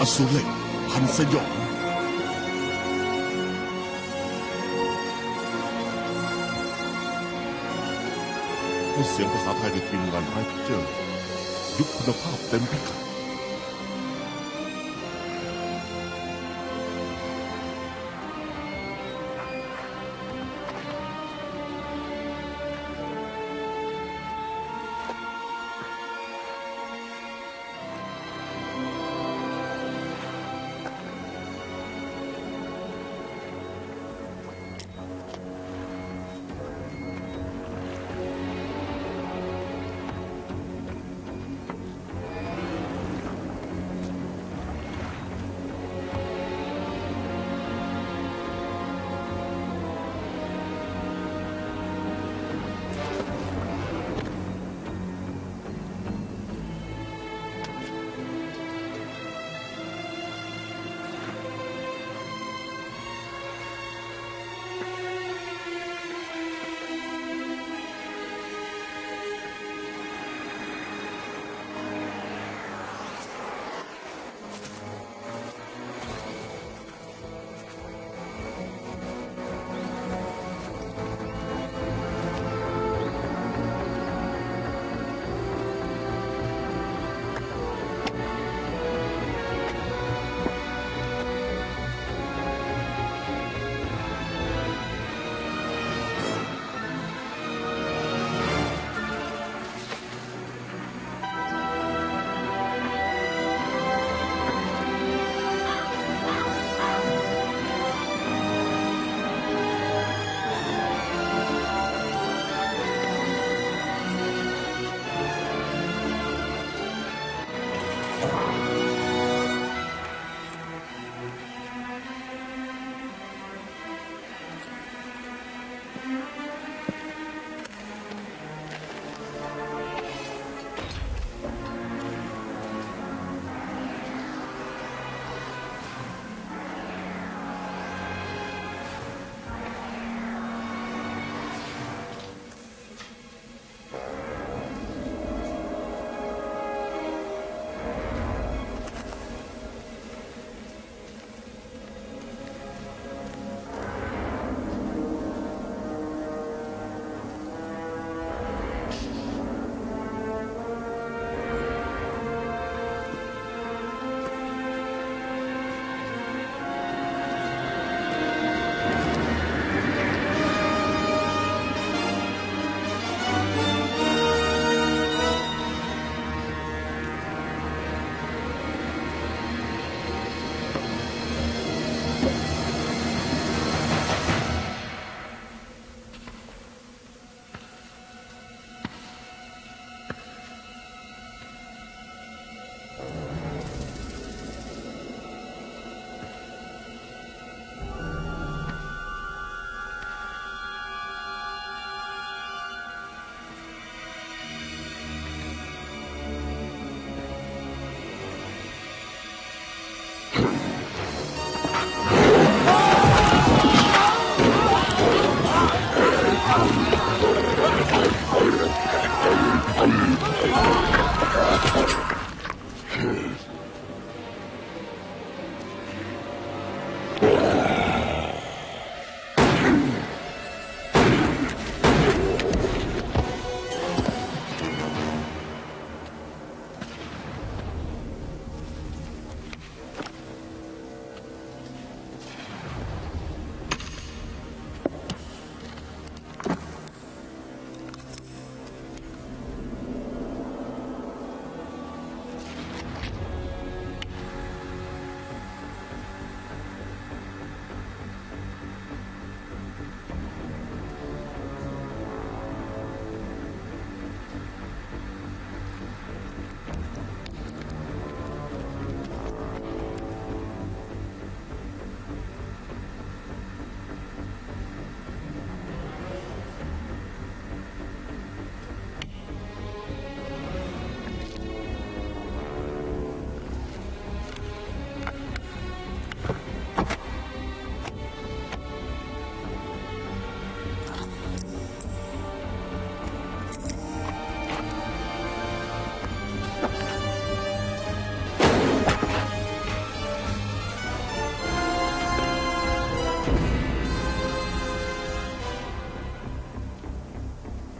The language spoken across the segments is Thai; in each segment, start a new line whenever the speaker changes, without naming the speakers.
สูรเหล็กพันสยองให้เสียงภาษาไทยในทีมงานไร้พิเจอร์ยุคคุณภาพเต็มพิกัด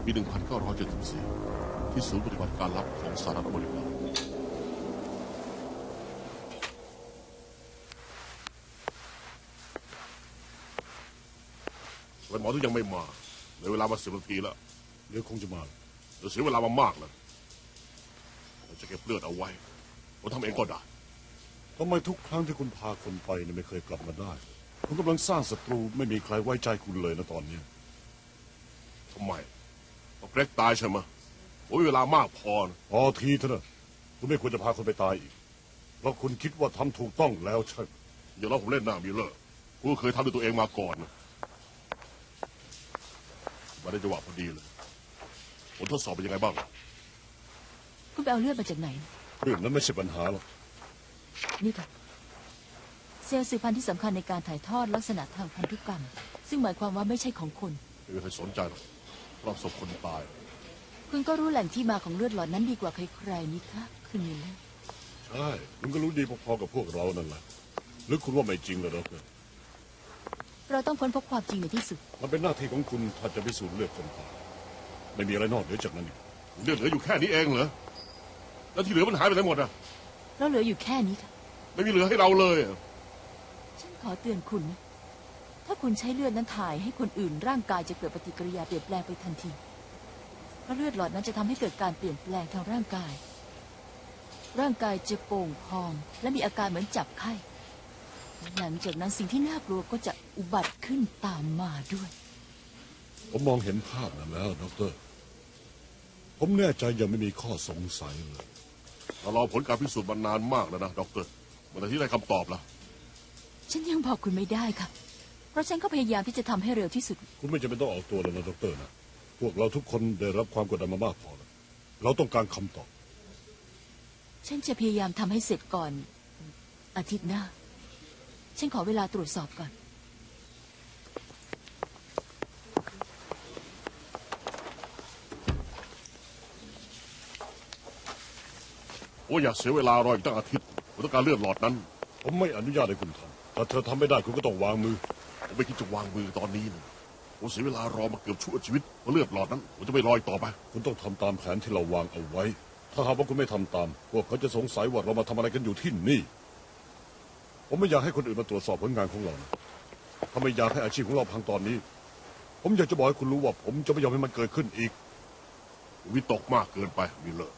ปี 1974 ที่ศูนย์ปฏิบัติการลับของสหรัฐอเมริกาทำไมหมอถึงยังไม่มาในเวลามา10 นาทีแล้ว
เดี๋ยวคงจะมา
เดี๋ยวเสียเวลามามากแล้วเราจะเก็บเลือดเอาไว้ผมทำเองก็ได้
ทำไมทุกครั้งที่คุณพาคนไปไม่เคยกลับมาได้คุณกำลังสร้างศัตรูไม่มีใครไว้ใจคุณเลยนะตอนนี้
ทำไมเพราะเกรกตายใช่ไหมผมมีเวลามากพอนะ
พอทีเถอะนะคุณไม่ควรจะพาคนไปตายอีกเพราะคุณคิดว่าทำถูกต้องแล้วใช่
อย่าเล่าผมเล่นหน้ามีเลอคุณเคยทำด้วยตัวเองมาก่อนนะมาได้จังหวะพอดีเลยผลทดสอบเป็นยังไงบ้าง
คุณไปเอาเลือดมาจากไหน
เรื่องนั้นไม่ใช่ปัญหาหรอก
นี่ค่ะเซลล์สืบพันธุ์ที่สำคัญในการถ่ายทอดลักษณะทางพันธุกรรมซึ่งหมายความว่าไม่ใช่ของคน
ไม่มีใครสนใจหรอกรอบศพคนตาย
คุณก็รู้แหล่งที่มาของเลือดหลอดนั้นดีกว่าใครๆนี่คะคุณมิลเลอร์
ใช่คุณก็รู้ดีพอๆกับพวกเรานั่นแหละหรือคุณว่าไม่จริงเหรอดร.
เราต้องค้นพบความจริงในที่สุด
มันเป็นหน้าที่ของคุณถ้าจะพิสูจน์เลือดคนตายไม่มีอะไรนอกเหนือจากนั้นอีก
เลือดเหลืออยู่แค่นี้เองเหรอแล้วที่เหลือมันหายไปไหนหมดอะ
เราเหลืออยู่แค่นี้ค่ะ
ไม่มีเหลือให้เราเลย
ฉันขอเตือนคุณนะถ้าคุณใช้เลือดนั้นถ่ายให้คนอื่นร่างกายจะเกิดปฏิกิริยาเปลี่ยนแปลงไปทันทีเพราะเลือดหลอดนั้นจะทำให้เกิดการเปลี่ยนแปลงทางร่างกายจะโป่งพองและมีอาการเหมือนจับไข้หลังจากนั้นสิ่งที่น่ากลัวก็จะอุบัติขึ้นตามมาด้วย
ผมมองเห็นภาพนั้นแล้วดร.ผมแน่ใจยังไม่มีข้อสงสัยเลย
เรารอผลการพิสูจน์มานานมากแล้วนะดร.เมื่อที่ได้คำตอบแล้ว
ฉันยังบอกคุณไม่ได้ค่ะเพราะฉันก็พยายามที่จะทำให้เร็วที่สุด
คุณไม่จำเป็นต้องออกตัวแล้วนะดร.นะพวกเราทุกคนได้รับความกดดันมามากพอแล้วเราต้องการคำตอบ
ฉันจะพยายามทำให้เสร็จก่อนอาทิตย์หน้าฉันขอเวลาตรวจสอบก่อน
โอ้อยากเสียเวลารออีกตั้งอาทิตย์ผมต้องการเลือดหลอดนั้น
ผมไม่อนุญาตให้คุณทำถ้าเธอทำไม่ได้คุณก็ต้องวางมือ
ผมไม่คิดจะวางมือตอนนี้นะผมเสียเวลารอมาเกือบชั่วชีวิตเพราะเลือดหลอดนั้นผมจะไม่รออีกต่อไป
คุณต้องทำตามแผนที่เราวางเอาไว้ถ้าหากว่าคุณไม่ทำตามพวกเขาจะสงสัยว่าเรามาทำอะไรกันอยู่ที่นี่ผมไม่อยากให้คนอื่นมาตรวจสอบผลงานของเราถ้าไม่อยากให้อาชีพของเราพังตอนนี้ผมอยากจะบอกให้คุณรู้ว่าผมจะไม่ยอมให้มันเกิดขึ้นอีก
วิตกมากเกินไปมิลเลอร์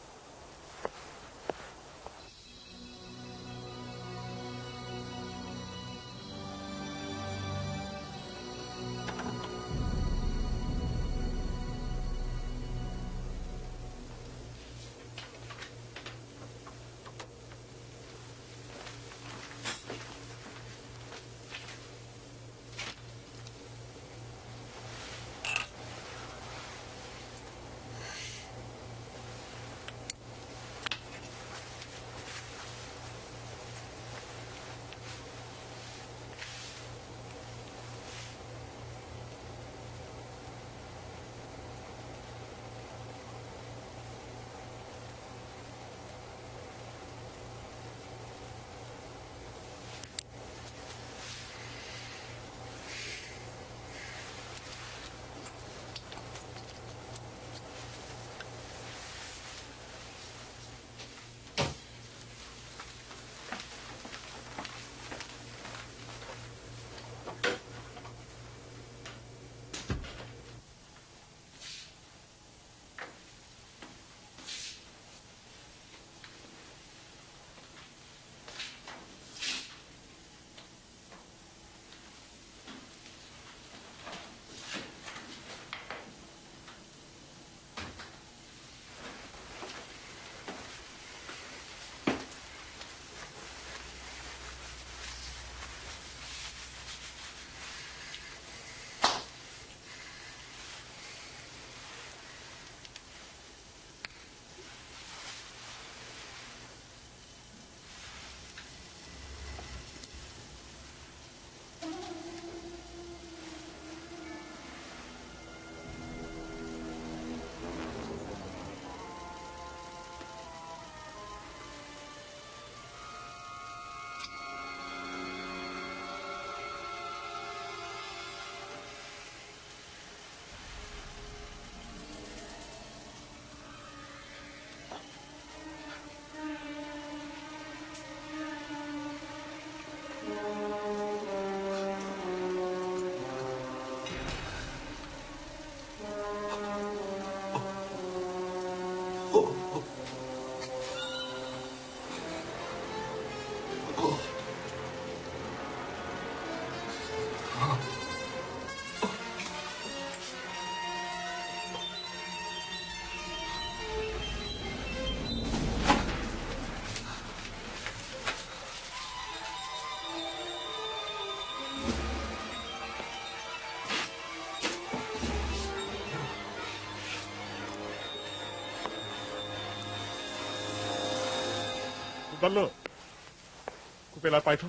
บัลเลอร์คุณเป็นอะไรไปครับ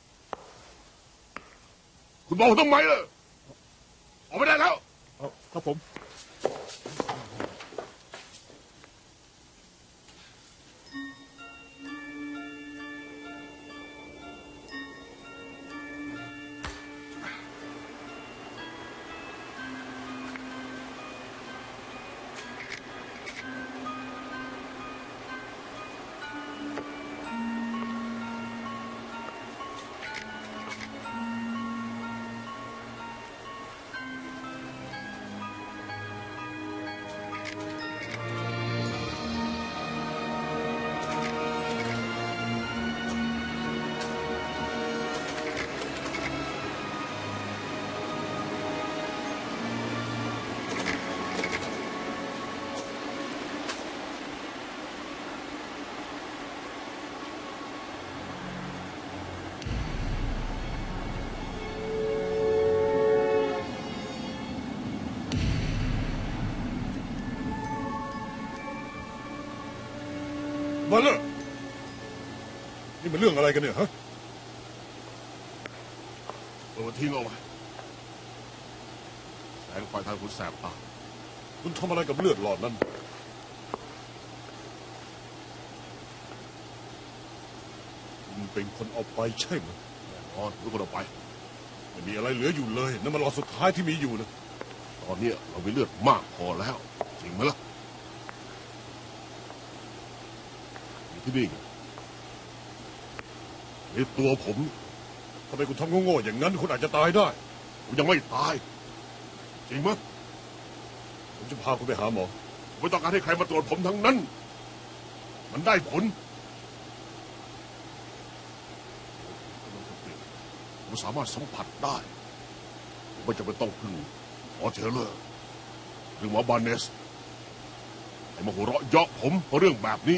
คุณบอกทำไมล่ะออกไม่ได้แล้ว
ครับผม บัลเลอร์นี่มันเรื่องอะไรกันเนี่ยฮะ
เปิดทิ้งเอาไว้แสงไฟทางคุณแสบตา
คุณทำอะไรกับเลือดหลอดนั้นคุณเป็นคนเอาไปใช่ไหม
แน่นอนทุกคนเอาไป
ไม่มีอะไรเหลืออยู่เลยนั่นมันหลอดสุดท้ายที่มีอยู่นะ
ตอนเนี้ยเรามีเลือดมากพอแล้วจริงไหมล่ะอยู่ที่นี่ไงนี่ตัวผม
ทำไมคุณทำโง่ๆอย่างนั้นคุณอาจจะตายได้
ผมยังไม่ตาย จริงไหมย
ผมจะพาคุณไปหาหมอ
ผมไม่ต้องการให้ใครมาตรวจผมทั้งนั้น มันได้ผลผมสามารถสัมผัสได้ผมไม่จำเป็นต้องพึ่งหมอเทเลอร์หรือหมอบาเนสให้มาหัวเราะเยาะผมเพราะเรื่องแบบนี้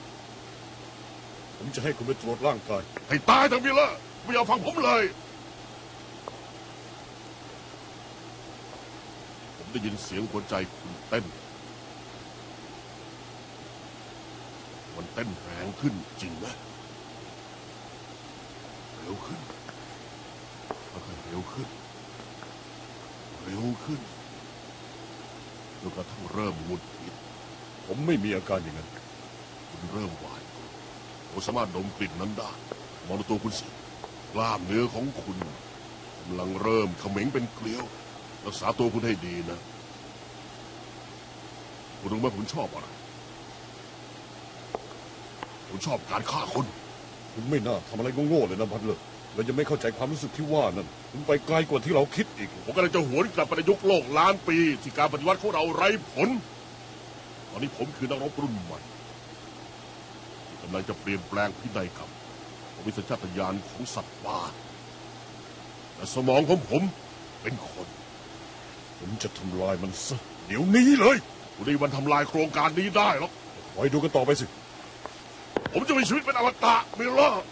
ผมจะให้คุณไปตรวจร่างกาย
ให้ตายทั้งพี่ละไม่ยอมฟังผมเลย ผมได้ยินเสียงหัวใจคุณเต้น มันเต้นแรงขึ้นจริงนะเร็วขึ้นค่อยๆเร็วขึ้น เร็วขึ้นจนกระทั่งเริ่มหงุดหงิด
ผมไม่มีอาการอย่างนั้น
คุณเริ่มหวาดกลัวผมสามารถดมกลิ่นนั้นได้มองดูตัวคุณสิกล้ามเนื้อของคุณกำลังเริ่มเขม็งเป็นเกลียวรักษาตัวคุณให้ดีนะคุณรู้ไหมผมชอบอะไรผมชอบการฆ่าคน
คุณไม่น่าทำอะไรโง่ๆเลยนะบัลเลอร์เราจะไม่เข้าใจความรู้สึกที่ว่านั่นคุณไปไกลกว่าที่เราคิดอีก
ผมกำลังจะหวนกลับไปในยุคโลกล้านปีที่การปฏิวัติของเราไร้ผลตอนนี้ผมคือนักรบรุ่นใหม่ที่กำลังจะเปลี่ยนแปลงพินัยกรรมผมมีสัญชาตญาณของสัตว์ป่าแต่สมองของผมเป็นคน
ผมจะทำลายมันซะเดี๋ยวนี้เลย
คุณได้วันทำลายโครงการนี้ได้หรอก
ไว้ดูกันต่อไปสิ
ผมจะมีชีวิตเป็นอมตะมิลเลอร์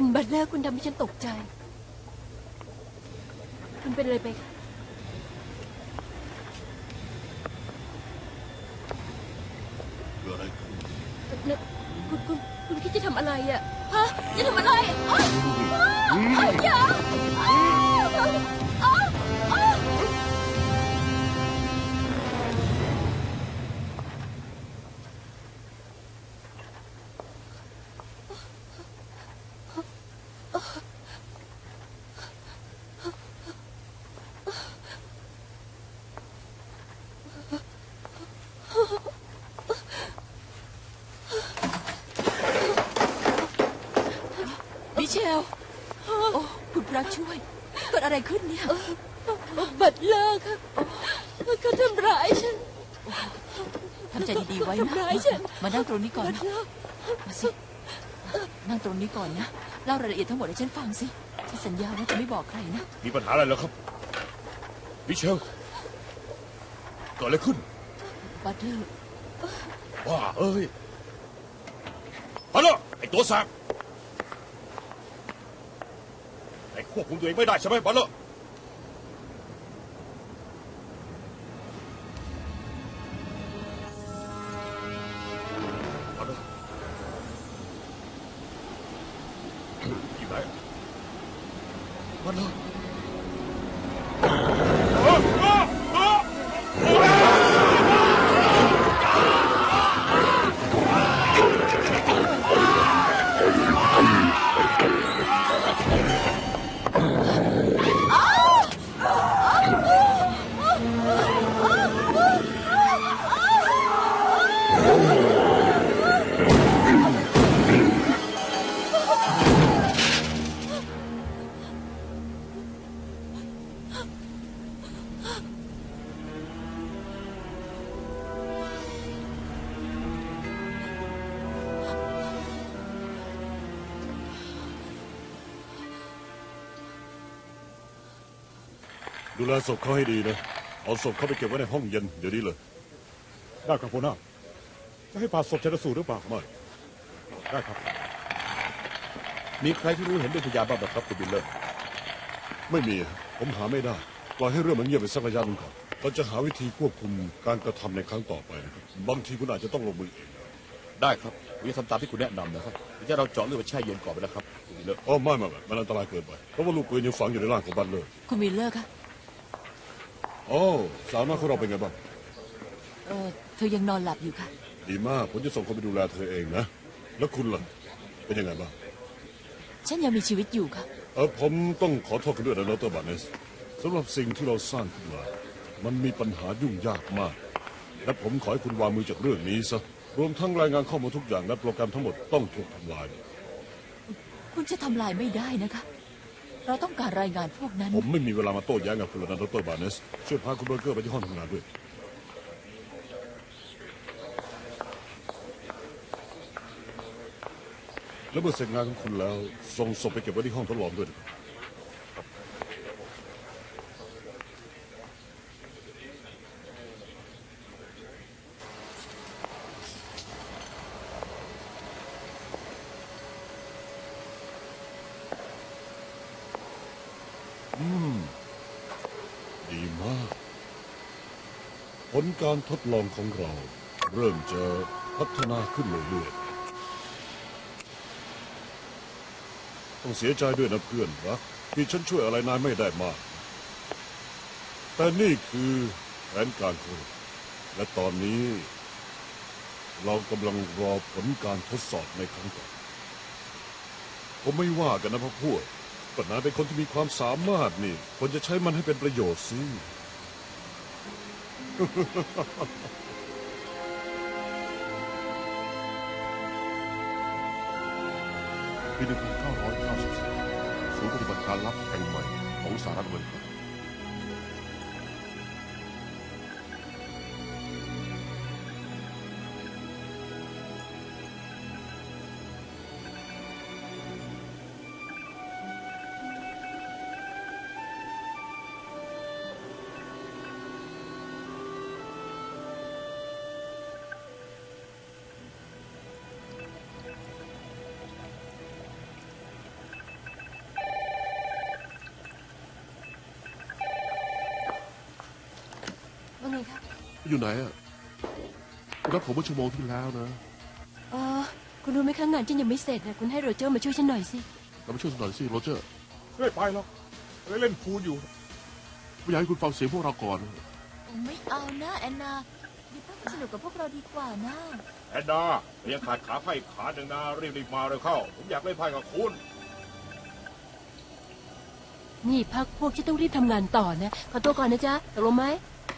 บัตเลอร์คุณทำให้ฉันตกใจ คุณเป็นอะไรไปคะ
เกิดอะไรขึ้น
นะคุณคิดจะทำอะไรอ่ะ ฮะ จะทำอะไรอ้าวอ้าวอย่าอ้าวอ้าวอ้าว
มิเชล โอ้คุณพระช่วย เกิดอะไรขึ้นเนี่ย
บัตเลอร์ค่ะเขาทำร้ายฉัน
ทำใจดีๆไว้นะ
ทำร้ายฉัน
มานั่งตรงนี้ก่อน
บัต
นะ
เลอร์
มาสิ นั่งตรงนี้ก่อนนะ เล่ารายละเอียดทั้งหมดให้ฉันฟังสิ ฉันสัญญาว่าจะไม่บอกใครนะ
มีปัญหาอะไรเหรอครับมิเชลเกิดอะไรขึ้น
บัตเลอร์
ว้าเอ้ยฮัลโหลไอ้ตัวแสบไอ้ควบคุมตัวเองไม่ได้ใช่ไหมบัลเลอร์บัลเลอร์อยู่ไหนบัลเลอร์ดูแลศพเขาให้ดีนะ เอาศพเขาไปเก็บไว้ในห้องเย็นเดี๋ยวนี้เลย
ได้ครับหัวหน้าจะให้ผ่าศพชันสูตรหรือเปล่า
ไม่
ได้ครับ
มีใครที่รู้เห็นเป็นพยานบ้างไหมครับคุณบิลเลอร์
ไม่มี ผมหาไม่ได้ ปล่อยให้เรื่องมันเงียบไปสักระยะหนึงก่อนเราจะหาวิธีควบคุมการกระทำในครั้งต่อไปนะครับบางทีคุณอาจจะต้องลงมือเอง
ได้ครับผมจะทำตามที่คุณแนะนำนะครับเดี๋ยวเราเจาะเลือดไปแช่เย็นก่อนไปนะครับคุณบิลเลอร์
อ๋อไม่มันอันตรายเกินไป เพราะว่าลูกปืนยังฝังอยู่ในร่างของบัตเลอร์
คุณวิลเลอร์คะ
อ๋อสาวน้อยของเราเป็นไงบ้าง
เธอยังนอนหลับอยู่ค่ะ
ดีมาก ผมจะส่งคนไปดูแลเธอเองนะ แล้วคุณล่ะ เป็นยังไงบ้าง
ฉันยังมีชีวิตอยู่ค่ะ
ผมต้องขอโทษคุณด้วยนะดรบาเนสสำหรับสิ่งที่เราสร้างขึ้นมา มันมีปัญหายุ่งยากมาก และผมขอให้คุณวางมือจากเรื่องนี้ซะ รวมทั้งรายงานข้อมูลทุกอย่างและโปรแกรมทั้งหมดต้องถูกทำลาย
คุณจะทำลายไม่ได้นะคะ เราต้องการรายงานพวกนั้น
ผมไม่มีเวลามาโต้แย้งกับคุณแล้วนะดรบาเนส ช่วยพาคุณเบอร์เกอร์ไปที่ห้องทำงานด้วย แล้วเมื่อเสร็จงานของคุณแล้ว ส่งศพไปเก็บไว้ที่ห้องทดลองด้วยนะครับ ดีมาก ผลการทดลองของเรา เริ่มจะพัฒนาขึ้นเรื่อยๆต้องเสียใจด้วยนะเพื่อนรักที่ฉันช่วยอะไรนายไม่ได้มาก แต่นี่คือแผนการของเราและตอนนี้ เรากำลังรอผลการทดสอบในครั้งต่อไปผมไม่ว่ากันนะพวกพวกก็นายเป็นคนที่มีความสามารถนี่ควรจะใช้มันให้เป็นประโยชน์สิ
ปี 1994 ศูนย์ปฏิบัติการลับแห่งใหม่ของสหรัฐอเมริกาอยู่ไหนอ่ะคุณนัดผมเมื่อชั่วโมงที่แล้วนะ
คุณรู้ไหมคะงานฉันยังไม่เสร็จนะคุณให้โรเจอร์มาช่วยฉันหน่อยสิ
เราไปช่วยหน่อยสิโรเจอร์
ไม่ไปหรอกเล่นพูลอยู่
ไม่อยากให้คุณฟังเสียงพวกเราก่อน
ไม่เอานะแอนนาดีพักสนุกกับพวกเราดีกว่านะ
แอนนายังขาดขาไพ่ขาหนึ่งนะรีบมาเลยเข้า ผมอยากเล่นไพ่กับคุณ
นี่พักพวกฉันต้องรีบทำงานต่อนะขอตัวก่อนนะจ๊ะตกลงไหม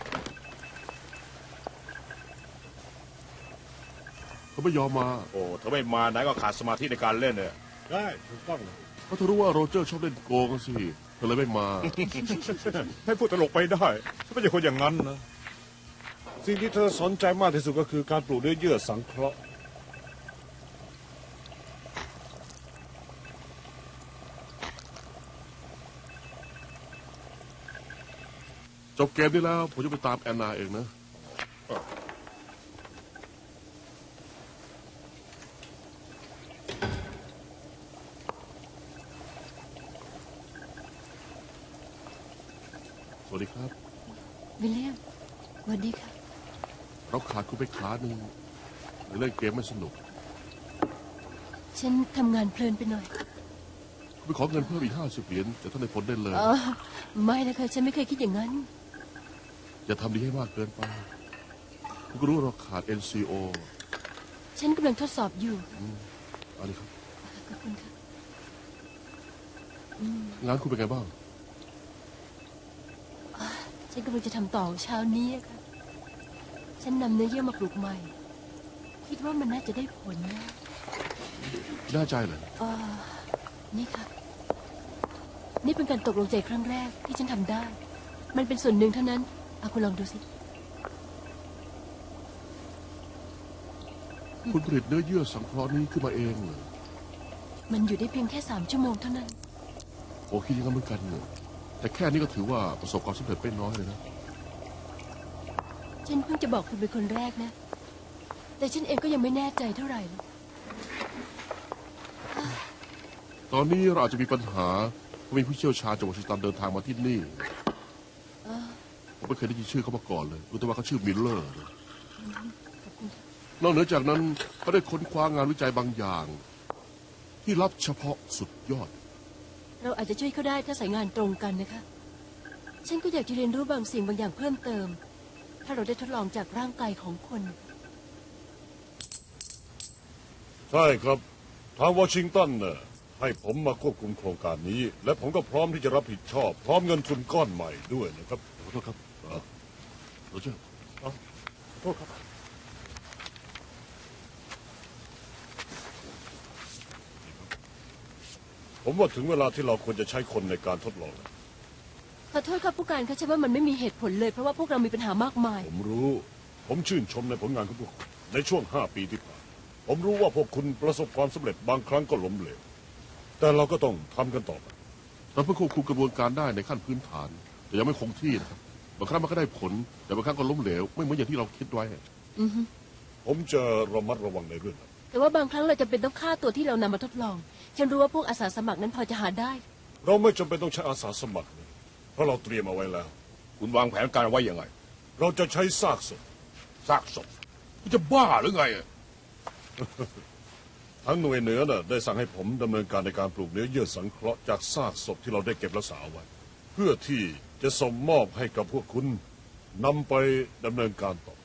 เขาไม่ยอมมา
โอ้เธอไม่มาไหนก็ขาดสมาธิในการเล่นเนี่ย
ได้ถูกต้องเลย
เพราะเธอรู้ว่าโรเจอร์ชอบเล่นโกงสิเธอเลยไม่มา
ให้พูดตลกไปได้ฉันไม่ใช่คนอย่างนั้นนะ
สิ่งที่เธอสนใจมากที่สุดก็คือการปลูกเนื้อเยื่อสังเคราะห์
จบเกมนี้แล้วผมจะไปตามแอนนาเองนะ สวัสดีครับ
วิลเลียมสวัสดีค่ะ
เราขาดคุณไปขาหนึ่งหรือเล่นเกมไม่สนุก
ฉันทำงานเพลินไปหน่อย
คุณไปขอเงินเพิ่มอีก$50แต่ท่านในผลได้เลย
ไม่นะคะฉันไม่เคยคิดอย่างนั้น
อย่าทำดีให้มากเกินไป คุณก็รู้เราขาด NCO
ฉันกำลังทดสอบอยู่
อันนี้ครับ
ขอบคุณค่ะ
งานคุณเป็นไงบ้าง
ฉันกำลังจะทำต่อเช้านี้อะค่ะ ฉันนำเนื้อเยื่อมาปลูกใหม่ คิดว่ามันน่าจะได้ผลนะ
น่าใจเหรอ
นี่ค่ะ นี่เป็นการตกลงใจครั้งแรกที่ฉันทำได้ มันเป็นส่วนหนึ่งเท่านั้นเอาคุณลองดูสิ
คุณผลิตเนื้อเยื่อสังเคราะห์นี้ขึ้นมาเองเหรอ
มันอยู่ได้เพียงแค่3 ชั่วโมงเท่านั้น
โอ้คิดอย่างนั้นเหมือนกันเหรอแต่แค่นี้ก็ถือว่าประสบความสำเร็จไม่น้อยเลยนะ
ฉันเพิ่งจะบอกคุณเป็นคนแรกนะ แต่ฉันเองก็ยังไม่แน่ใจเท่าไหร่หรอก
ตอนนี้เราอาจจะมีปัญหาเพราะมีผู้เชี่ยวชาญจากวอชิงตันเดินทางมาที่นี่ ผมไม่เคยได้ยินชื่อเขามาก่อนเลยรู้แต่ว่าเขาชื่อมิลเลอร์เลยนอกเหนือจากนั้นเขาได้ค้นคว้างานวิจัยบางอย่าง ที่ลับเฉพาะสุดยอด
เราอาจจะช่วยเขาได้ถ้าสายงานตรงกันนะคะ ฉันก็อยากจะเรียนรู้บางสิ่งบางอย่างเพิ่มเติม ถ้าเราได้ทดลองจากร่างกายของคน
ใช่ครับ ทางวอชิงตันน่ะให้ผมมาควบคุมโครงการนี้ และผมก็พร้อมที่จะรับผิดชอบ พร้อมเงินทุนก้อนใหม่ด้วยนะครับ
ขอโทษครับโรเจอร์
โทษครับ
ผมว่าถึงเวลาที่เราควรจะใช้คนในการทดลองแล้ว
ขอโทษครับผู้การคะฉันว่ามันไม่มีเหตุผลเลยเพราะว่าพวกเรามีปัญหามากมาย
ผมรู้ ผมชื่นชมในผลงานของพวกคุณในช่วง5 ปีที่ผ่าน ผมรู้ว่าพวกคุณประสบความสำเร็จบางครั้งก็ล้มเหลว แต่เราก็ต้องทำกันต่อไป
เราเพิ่งควบคุมกระบวนการได้ในขั้นพื้นฐาน แต่ยังไม่คงที่นะครับบางครั้งมันก็ได้ผล แต่บางครั้งก็ล้มเหลว ไม่เหมือนอย่างที่เราคิดไว้
ผมจะระมัดระวังในเรื่องนั้น
แต่ว่าบางครั้งเราจะเป็นต้องฆ่าตัวที่เรานำมาทดลอง ฉันรู้ว่าพวกอาสาสมัครนั้นพอจะหาได้
เราไม่จำเป็นต้องใช้อาสาสมัครนะเพราะเราเตรียมเอาไว้แล้ว
คุณวางแผนการไว้ยังไง
เราจะใช้ซากศพ
ซากศพคุณจะบ้าหรือไงอะ
ทั้งหน่วยเหนือน่ะได้สั่งให้ผมดำเนินการในการปลูกเนื้อเยื่อสังเคราะห์จากซากศพที่เราได้เก็บรักษาไว้ เพื่อที่จะส่งมอบให้กับพวกคุณนำไปดำเนินการต่อ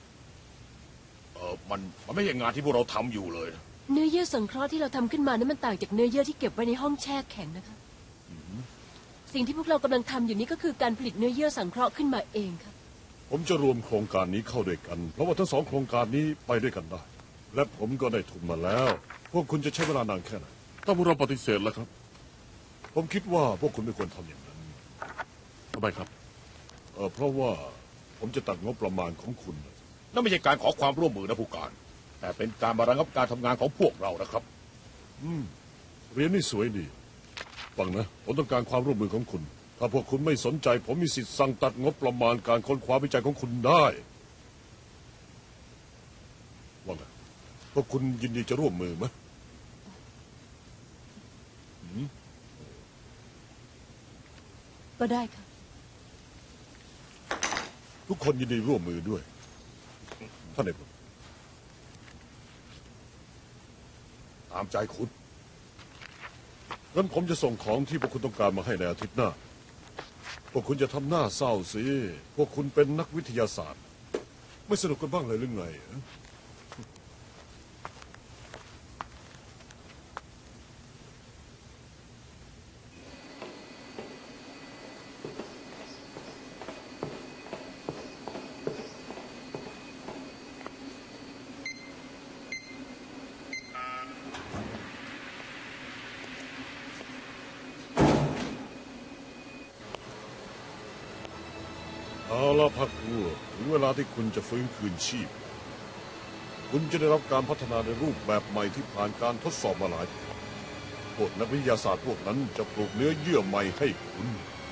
มันไม่ใช่งานที่พวกเราทำอยู่เลยนะ
เนื้อเยื่อสังเคราะห์ที่เราทำขึ้นมานั้นมันต่างจากเนื้อเยื่อที่เก็บไว้ในห้องแช่แข็งนะคะสิ่งที่พวกเรากำลังทำอยู่นี้ก็คือการผลิตเนื้อเยื่อสังเคราะห์ขึ้นมาเองค่ะ
ผมจะรวมโครงการนี้เข้าด้วยกัน เพราะว่าทั้ง2 โครงการนี้ไปด้วยกันได้ และผมก็ได้ทุนมาแล้ว พวกคุณจะใช้เวลานานแค่ไหน
ถ้าพวกเราปฏิเสธแล้วครับ
ผมคิดว่าพวกคุณไม่ควรทำอย่างนั้น
ทำไมครับ
เพราะว่าผมจะตัดงบประมาณของคุณ
นั่นไม่ใช่การขอความร่วมมือนะผู้การ แต่เป็นการมาระงับการทำงานของพวกเรานะครับ
เรียนนี่สวยดีฟังนะ ผมต้องการความร่วมมือของคุณ ถ้าพวกคุณไม่สนใจ ผมมีสิทธิ์สั่งตัดงบประมาณการค้นคว้าวิจัยของคุณได้ว่าไงพวกคุณยินดีจะร่วมมือไหม
ก็ได้ค่ะ
ทุกคนยินดีร่วมมือด้วยท่านเอกตามใจคุณงั้นผมจะส่งของที่พวกคุณต้องการมาให้ในอาทิตย์หน้าพวกคุณจะทำหน้าเศร้าสิพวกคุณเป็นนักวิทยาศาสตร์ไม่สนุกกันบ้างเลยหรือไง เอาละพักพวกถึงเวลาที่คุณจะฟื้นคืนชีพคุณจะได้รับการพัฒนาในรูปแบบใหม่ที่ผ่านการทดสอบมาหลายปีพวกนักวิทยาศาสตร์พวกนั้นจะปลูกเนื้อเยื่อใหม่ให้คุณ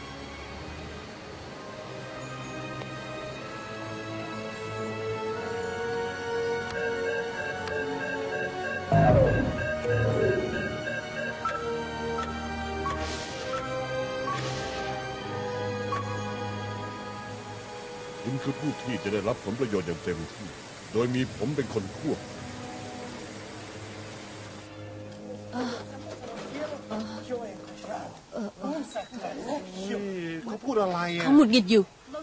คุณคือผู้ที่จะได้รับผลประโยชน์อย่างเต็มที่โดยมีผมเป็นคนควบ
เขาพูดอะไรอ่ะ
เขาหงุดหงิดอยู่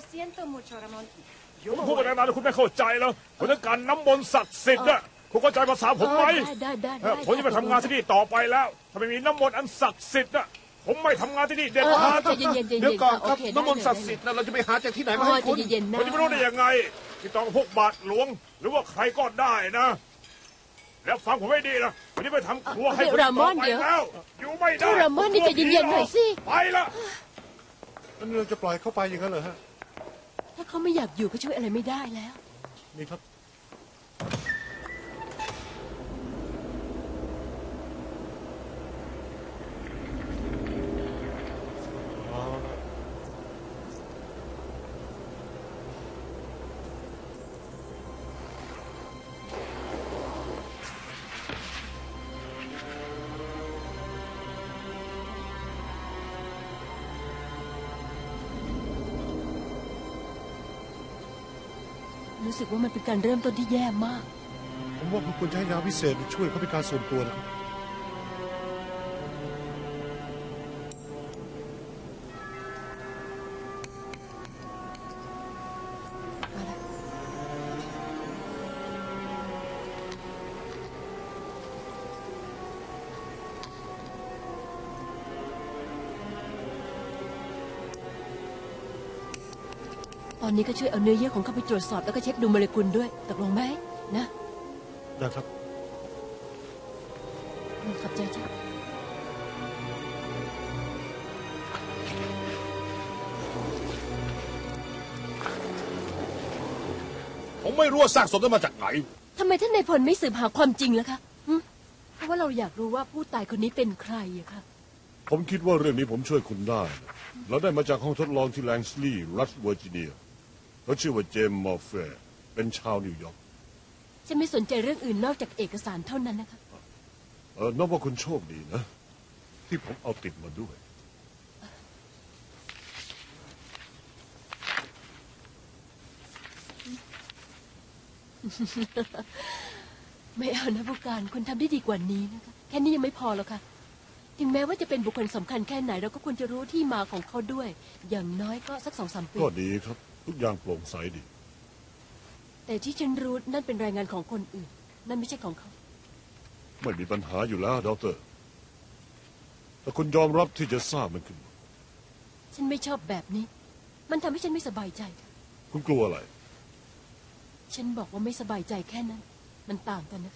ผมพูดกันนานๆคุณไม่เข้าใจแล้วผมต้องการน้ำมนต์ศักดิ์สิทธิ์อะคุณเข้าใจภาษาผมไหม
ได้
ผมจะไปทำงานที่นี่ต่อไปแล้ว ถ้าไม่มีน้ำมนต์อันศักดิ์สิทธิ์อะผมไม่ทำงานที่นี่เด็ดขาด
ใจเย็นๆ
เดี๋ยวก่อนครับ
โอเค
น้ำมนต์ศักดิ์สิทธิ์นะเราจะไปหาจากที่ไหนมาให้
ใจ
คุณ
เย็นๆนะ
ผมจะไม่รู้ได้ยังไงติดต่อกับพวกบาทหลวง หรือว่าใครก็ได้นะ แล้วฟังผมให้ดีนะวันนี้ไปทำครัวให้คนต่อไปแล้วอยู่ไม่ได้
รามอนนี่ใจเย็นๆหน่อยสิ
ไปละ
แล้วเราจะปล่อยเข้าไปอย่างนั้นเหรอฮะ
ถ้าเขาไม่อยากอยู่ก็ช่วยอะไรไม่ได้แล้ว
นี่ครับเอาละ
รู้สึกว่ามันเป็นการเริ่มต้นที่แย่มาก
ผมว่าคุณควรจะให้ยาพิเศษช่วยเขาเป็นการส่วนตัวนะครับ
ตอนนี้ก็ช่วยเอาเนื้อเยื่อของเขาไปตรวจสอบแล้วก็เช็คดูโมเลกุลด้วยตกลงไหมนะ
ได้ครับ
ขอบใจจ้ะ
ผมไม่รู้ว่าซากศพนั้นมาจากไหน
ทำไมท่านนายพลไม่สืบหาความจริงล่ะคะหึเพราะว่าเราอยากรู้ว่าผู้ตายคนนี้เป็นใครอะค่ะ
ผมคิดว่าเรื่องนี้ผมช่วยคุณได้เราได้มาจากห้องทดลองที่แลงสลีย์รัฐเวอร์จิเนียเขาชื่อว่าเจมส์มอร์เฟร์เป็นชาวนิวยอร์ก
ฉันไม่สนใจเรื่องอื่นนอกจากเอกสารเท่านั้นนะคะ
นับว่าคุณโชคดีนะ ที่ผมเอาติดมาด้วย
ไม่เอานะผู้การคุณทำได้ดีกว่านี้นะคะแค่นี้ยังไม่พอหรอกค่ะ ถึงแม้ว่าจะเป็นบุคคลสำคัญแค่ไหนเราก็ควรจะรู้ที่มาของเขาด้วย อย่างน้อยก็สัก2-3 ปี
ก็ดีครับ ทุกอย่างโปร่งใสดี
แต่ที่ฉันรู้นั่นเป็นรายงานของคนอื่น นั่นไม่ใช่ของเขา
ไม่มีปัญหาอยู่แล้วดอกเตอรแต่คุณยอมรับที่จะทราบมันขึ้นมา
ฉันไม่ชอบแบบนี้ มันทำให้ฉันไม่สบายใจ
คุณกลัวอะไร
ฉันบอกว่าไม่สบายใจแค่นั้น มันต่างกันนะคะ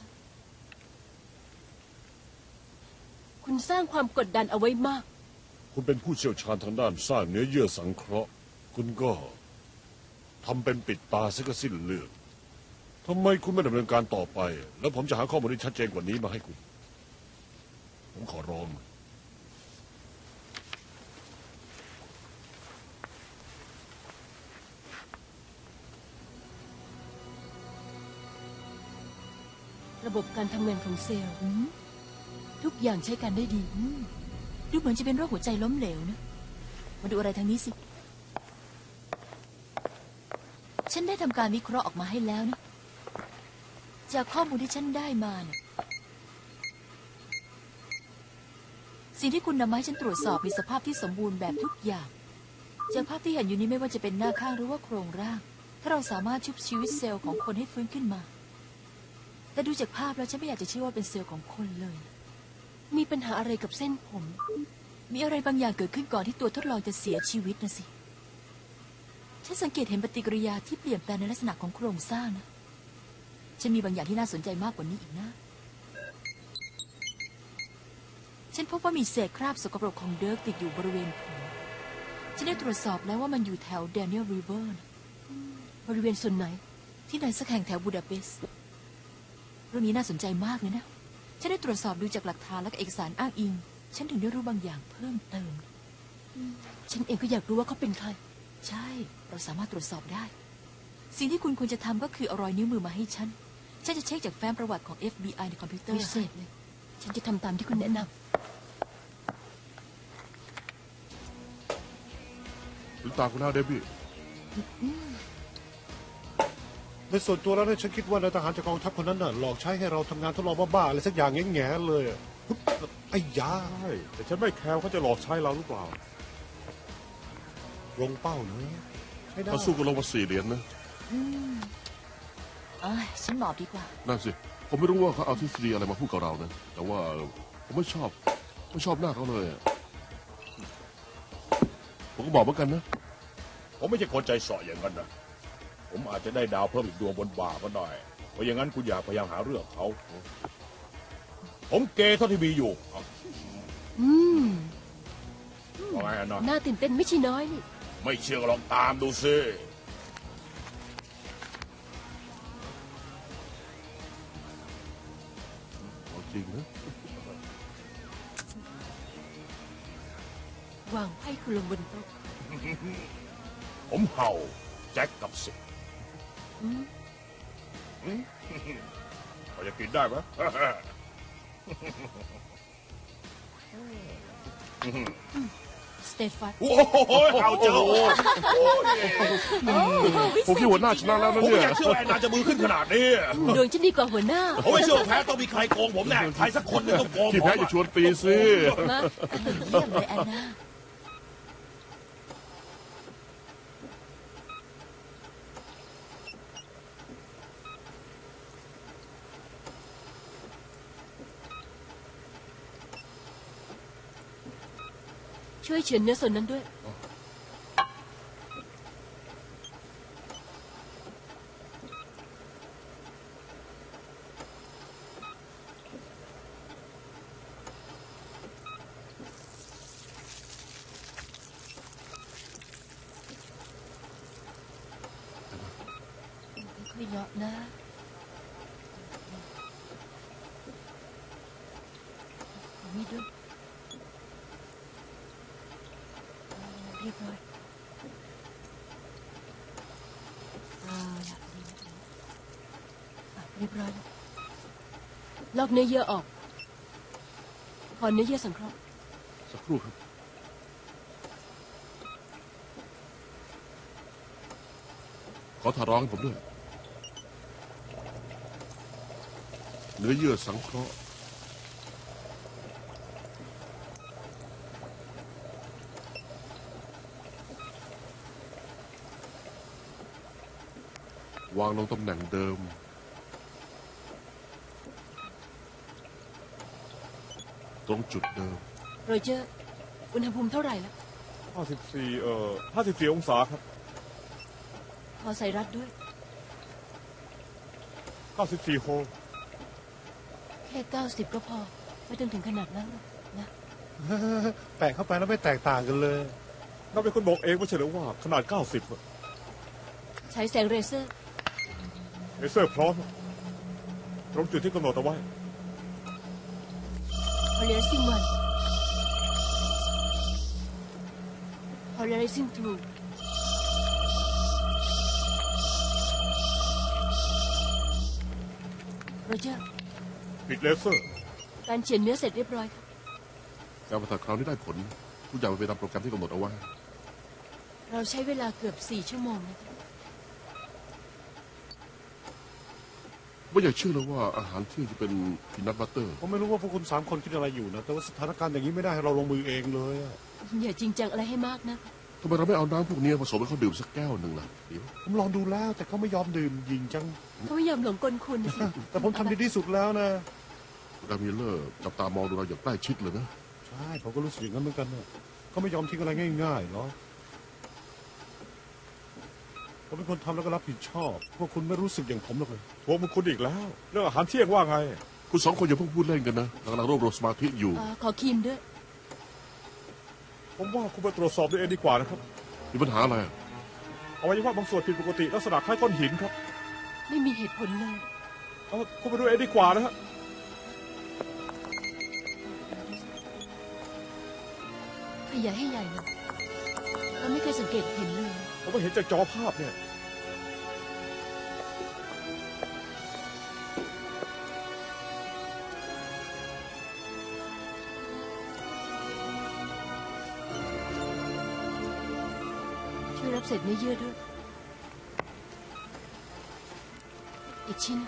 คุณสร้างความกดดันเอาไว้มาก
คุณเป็นผู้เชี่ยวชาญทางด้านสร้างเนื้อเยื่อสังเคราะห์ คุณก็ทำเป็นปิดตาซะก็สิ้นเรื่องทำไมคุณไม่ดำเนินการต่อไป แล้วผมจะหาข้อมูลที่ชัดเจนกว่านี้มาให้คุณ ผมขอร้อง
ระบบการทำงานของเซลล์ทุกอย่างใช้การได้ดี
ดูเหมือนจะเป็นโรคหัวใจล้มเหลวนะ มาดูอะไรทางนี้สิ ฉันได้ทำการวิเคราะห์ออกมาให้แล้วนะจากข้อมูลที่ฉันได้มาเนี่ยสิ่งที่คุณนำมาให้ฉันตรวจสอบมีสภาพที่สมบูรณ์แบบทุกอย่างจากภาพที่เห็นอยู่นี้ไม่ว่าจะเป็นหน้าข้างหรือว่าโครงร่างถ้าเราสามารถชุบชีวิตเซลล์ของคนให้ฟื้นขึ้นมาแต่ดูจากภาพแล้วฉันไม่อยากจะเชื่อว่าเป็นเซลล์ของคนเลย
มีปัญหาอะไรกับเส้นผม
มีอะไรบางอย่างเกิดขึ้นก่อนที่ตัวทดลองจะเสียชีวิตนะสิฉันสังเกตเห็นปฏิกิริยาที่เปลี่ยนแปลงในลักษณะของโครงสร้างนะฉันมีบางอย่างที่น่าสนใจมากกว่านี้อีกนะฉันพบว่ามีเศษคราบสกปรกของเดิร์กติดอยู่บริเวณผมฉันได้ตรวจสอบแล้วว่ามันอยู่แถวแดเนียลริเวอร์
บริเวณส่วนไหน
ที่ไหนสักแห่งแถวบูดาเปสต์เรื่องนี้น่าสนใจมากเลยนะฉันได้ตรวจสอบดูจากหลักฐานและเอกสารอ้างอิงฉันถึงได้รู้บางอย่างเพิ่มเติม
ฉันเองก็อยากรู้ว่าเขาเป็นใคร
ใช่เราสามารถตรวจสอบได้สิ่งที่คุณควรจะทำก็คือเอารอยนิ้วมือมาให้ฉันจะเช็คจากแฟ้มประวัติของ FBI ในคอมพิวเตอร์
พิเศษเลยฉันจะทำตามที่คุณแนะน
ำถึงตาคุณแล้วเดบี้
ในส่วนตัวแล้วเนี่ยฉันคิดว่านายทหารจากกองทัพคนนั้นน่ะหลอกใช้ให้เราทำงานทดลองบ้าๆอะไรสักอย่างแง่ๆเลยไอ้ยา
ใช่แต่ฉันไม่แคร์เขาจะหลอกใช้เราหรือเปล่า
ลงเป้าเลยใช่ได้
เขาสู้กันลงมา4 เหรียญนะ
ฉันหมอบดีกว่า
นั่นสิผมไม่รู้ว่าเขาเอาทฤษฎีอะไรมาพูดกับเรานะแต่ว่าผมไม่ชอบหน้าเขาเลยผมก็บอกเหมือนกันนะ
ผมไม่ใช่คนใจเสาะอย่างนั้นนะผมอาจจะได้ดาวเพิ่มอีกดวงบนบ่าก็ได้เพราะอย่างนั้นคุณอย่าพยายามหาเรื่องเขาผมเกย์เท่าที่มีอยู่ว่าไงนะ
น่าตื่นเต้นไม่ใช่น้อยนี่
ไม่เชื่อก็ลองตามดูสิ
จริงนะ
วางไพ่คุณลงบนโต๊ะ
ผมเห่าแจ็คกับสิพอจะกินได้ไหม
สเตฟาน
โอ้โหเอาเจอ
ผมคิดหัวหน้าชนะแล้วนะเนี่ย
ผมอยากเชื่อแอนนาจะมือขึ้นขนาดนี้
ดวงฉันดีกว่าหัวหน้า
ผมไม่เชื่อแพ้ต้องมีใครโกงผมแน่ใครสักคนนึงต้องโกง
ที่แพ้อย่าชวนตีสิ
เยี่ยมเลยแอนนา
ช่วยเฉือนเนื้อส่วนนั้นด้วยค่อยๆเลาะนะมีด้วยเรียบร้อยเรียบร้อยลอกเนื้อเยื่อออกถอนเนื้อเยื่อสังเคราะห์
สักครู่ครับขอถาร้องให้ผมด้วยเนื้อเยื่อสังเคราะห์วางลงตำแหน่งเดิมตรงจุดเดิม
โรเจอร์อุณหภูมิเท่าไหร่แล้ว
54 องศาครับ
ขอใส่รัดด้วย
94 โฮ
แค่90ก็พอไม่ต้องถึงขนาดนั้นนะ
แปะเข้าไปแล้วไม่แตกต่างกันเลย
เราเป็นคนบอกเองไม่ใช่หรือว่าขนาด90
ใช้แสงเลเซอร์
พร้อมตรงจุดที่กำหนดเอาไว้
Polarizing 1 Polarizing 2โรเจอร์
ปิดเลเซอร์
การเฉือนเนื้อเสร็จเรียบร้อย
การผ่าตัดคราวนี้ได้ผลทุกอย่างเป็นไปตามโปรแกรมที่กำหนดเอาไว้
เราใช้เวลาเกือบ4 ชั่วโมงนะคะ
ไม่อยากเชื่อเลยว่าอาหารเที่ยงจะเป็นพีนัทบัตเตอร์
ผมไม่รู้ว่าพวกคุณ3 คนคิดอะไรอยู่นะแต่ว่าสถานการณ์อย่างนี้ไม่ได้ให้เราลงมือเองเลยอะ
อย่าจริงจังอะไรให้มากนะ
ทำไมเราไม่เอาน้ำพวกนี้ผสมให้เขาดื่มสักแก้วหนึ่งล่ะเดี๋ยว
ผมลองดูแล้วแต่เขาไม่ยอมดื่มยิงจัง
เขาไม่ยอมหลงกลคุณสิ
แต่ผมทำดีที่สุดแล้วนะ
ดามิเลอร์จับตามองดูเราอย่างใกล้ชิดเลยนะ
ใช่ผมก็รู้สึกอย่างนั้นเหมือนกันนะเขาไม่ยอมทิ้งอะไรง่ายๆหรอกผมเป็นคนทำแล้วก็รับผิดชอบพวกคุณไม่รู้สึกอย่างผมหรอกเลย
พวกมึงคุณอีกแล้ว เรื่องอาหารเที่ยงว่าไง
คุณ2 คนอย่าเพิ่งพูดเล่นกันนะเรากำลังรวบรวมสมาธิอยู่
ขอครีมด้วย
ผมว่าคุณไปตรวจสอบด้วยเองดีกว่านะครับ
มีปัญหาอะไร
อวัยวะบางส่วนผิดปกติลักษณะคล้ายก้อนหินครับ
ไม่มีเหตุผลเลย
คุณไปดูเองดีกว่านะฮะ
ขยายให้ใหญ่เลยเราไม่เคยสังเกตเห็นเลย
ผมก็เห็นจากจอภาพเนี่ย
ช่วยรับเศษเนื้อเยื่อด้วย อีกชิ้น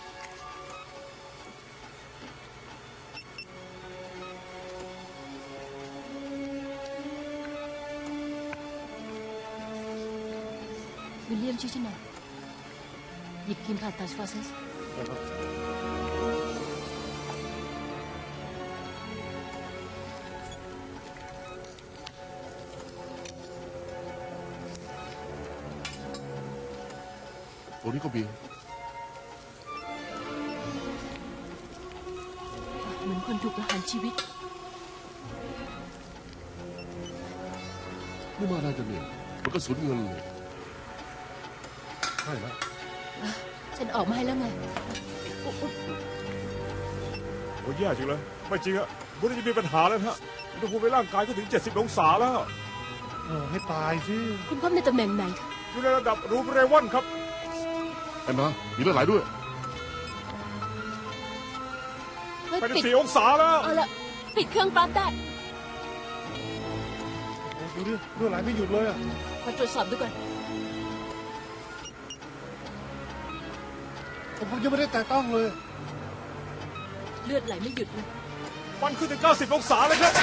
วิลเลียมช่วยฉันหน่อยหยิบครีมผ่าตัดฟอสเซส
ตัวนี้ก็มี
เหมือนคนถูกประหารชีวิต
ไม่มาได้จะเนี่ยมันก็สูญเงินเลย
ใช่แล้ว
ฉันออกมาให้แล้วไง
โอ้ยแย่จริงเลย ไม่จริงอะคุณจะมีปัญหาแล้วนะฮะอุณหภูมิในร่างกายก็ถึง 70 องศาแล้ว
ให้ตายสิ
คุณพบในตำแหน่งไหนคะ
อยู่ในระดับรูมเรวันครับ
ไอ้มามีเลือดไหลด้วย
เฮ้ย
ไป
ปิด
ถึง4 องศาแล้ว
เอาละปิดเครื่องปั๊มได้
ดูดิเลือดไหลไม่หยุดเลยอะ
มาตรวจสอบดูก่อน
ผมยังไม่ได้แตะต้องเลย
เลือดไหลไม่หยุดเลย
มันขึ้นถึง 90 องศาเลยครับ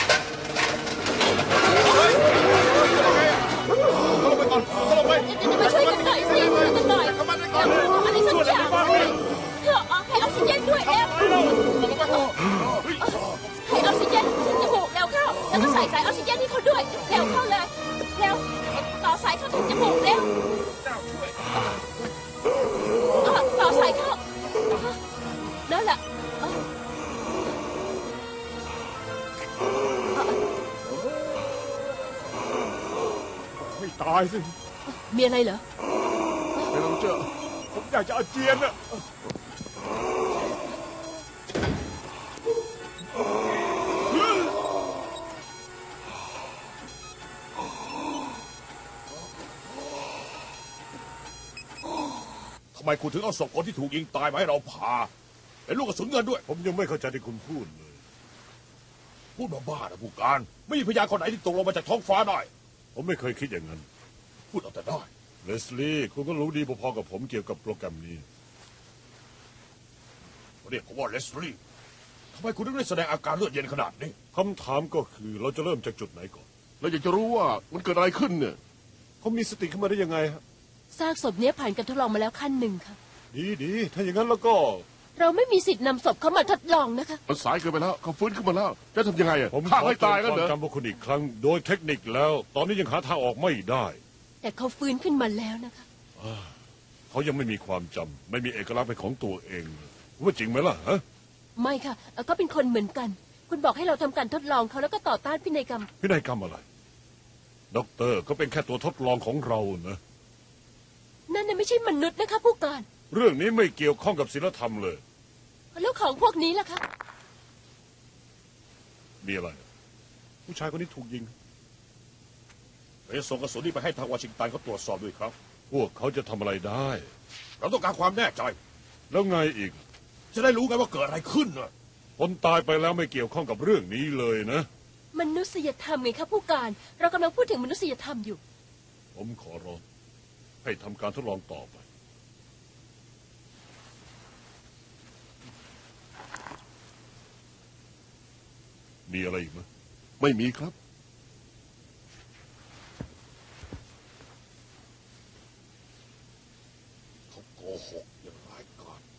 จะมาช่วยกันหน่อยสิช่วยกันหน่อยเร็วอะไรสักอย่างเธอให้ออกซิเจนด้วยเร็วให้ออกซิเจนจมูกเร็วเข้าแล้วก็ใส่สายออกซิเจนให้เขาด้วยเร็วเข้าเลยเร็วต่อสายเข้าถึงจมูกเร็วต่อสายเข้านั่นแหละ
ไม่ตายสิ
มีอะไรเหรอ
ไปเราเจอ
ผมอยากจะอาเจียนอะ
ทำไมคุณถึงเอาศพคนที่ถูกยิงตายมาให้เราผ่าเป็นลูกกระสุนเงินด้วย
ผมยังไม่เข้าใจที่คุณพูดเลย
พูดบ้าๆนะผู้การ ไม่มีพยานคนไหนที่ตกลงมาจากท้องฟ้าได้
ผมไม่เคยคิดอย่างนั้น
พูดเอาแต่ได้
เลสลี่คุณก็รู้ดีพอๆกับผมเกี่ยวกับโปรแกรมนี้
เรียกผมว่าเลสลี่ทำไมคุณถึงได้แสดงอาการเลือดเย็นขนาดนี้
คำถามก็คือเราจะเริ่มจากจุดไหนก่อน
เราอยากจะรู้ว่ามันเกิดอะไรขึ้นเนี่ย
เขามีสติขึ้นมาได้ยังไงฮะ
ซากศพเนี้ยผ่านการทดลองมาแล้วขั้นหนึ่งค่ะ
ดีถ้าอย่างนั้นแล้วก็
เราไม่มีสิทธิ์นำศพเขามาทดลองนะคะ
มันสายเกินไปแล้วเขาฟื้นขึ้นมาแล้ว จะทำยังไงอ่ะ
ผม
ฆ่า
ขอ
ให้
เตื
ตา
อย น
กัน
ควา
เหร
ม
อ
จำพวกคุณอีกครั้ง โดยเทคนิคแล้ว ตอนนี้ยังหาทางออกไม่ได้
แต่เขาฟื้นขึ้นมาแล้วนะคะ
เขายังไม่มีความจำไม่มีเอกลักษณ์เป็นของตัวเองเลยว่าจริงไหมล่ะฮะ
ไม่ค่ะก็เป็นคนเหมือนกัน คุณบอกให้เราทำการทดลองเขาแล้วก็ต่อต้านพินัยกรรม
พินัยกรรมอะไรด็อกเตอร์ก็เป็นแค่ตัวทดลองของเรานะ
นั่นน่ะไม่ใช่มนุษย์นะคะ ผู้การ
เรื่องนี้ไม่เกี่ยวข้องกับศีลธรรมเลย
แล้วของพวกนี้ล่ะคะ
มีอะไร
ผู้ชายคนนี้ถูกยิง
เราจะส่งกระสุนนี้ไปให้ทางวอชิงตันเขาตรวจสอบด้วยครับ
พวกเขาจะทำอะไรได้
เราต้องการความแน่ใจ
แล้วไงอีก
จะได้รู้ไงว่าเกิดอะไรขึ้นน่ะ
คนตายไปแล้วไม่เกี่ยวข้องกับเรื่องนี้เลยนะ
มนุษยธรรมไงคะผู้การ เรากำลังพูดถึงมนุษยธรรมอยู่
ผมขอร้องให้ทำการทดลองต่อไปมีอะไรอีกไหม
ไม่มีครับ
เขาโกหกอย่างร้ายกาจ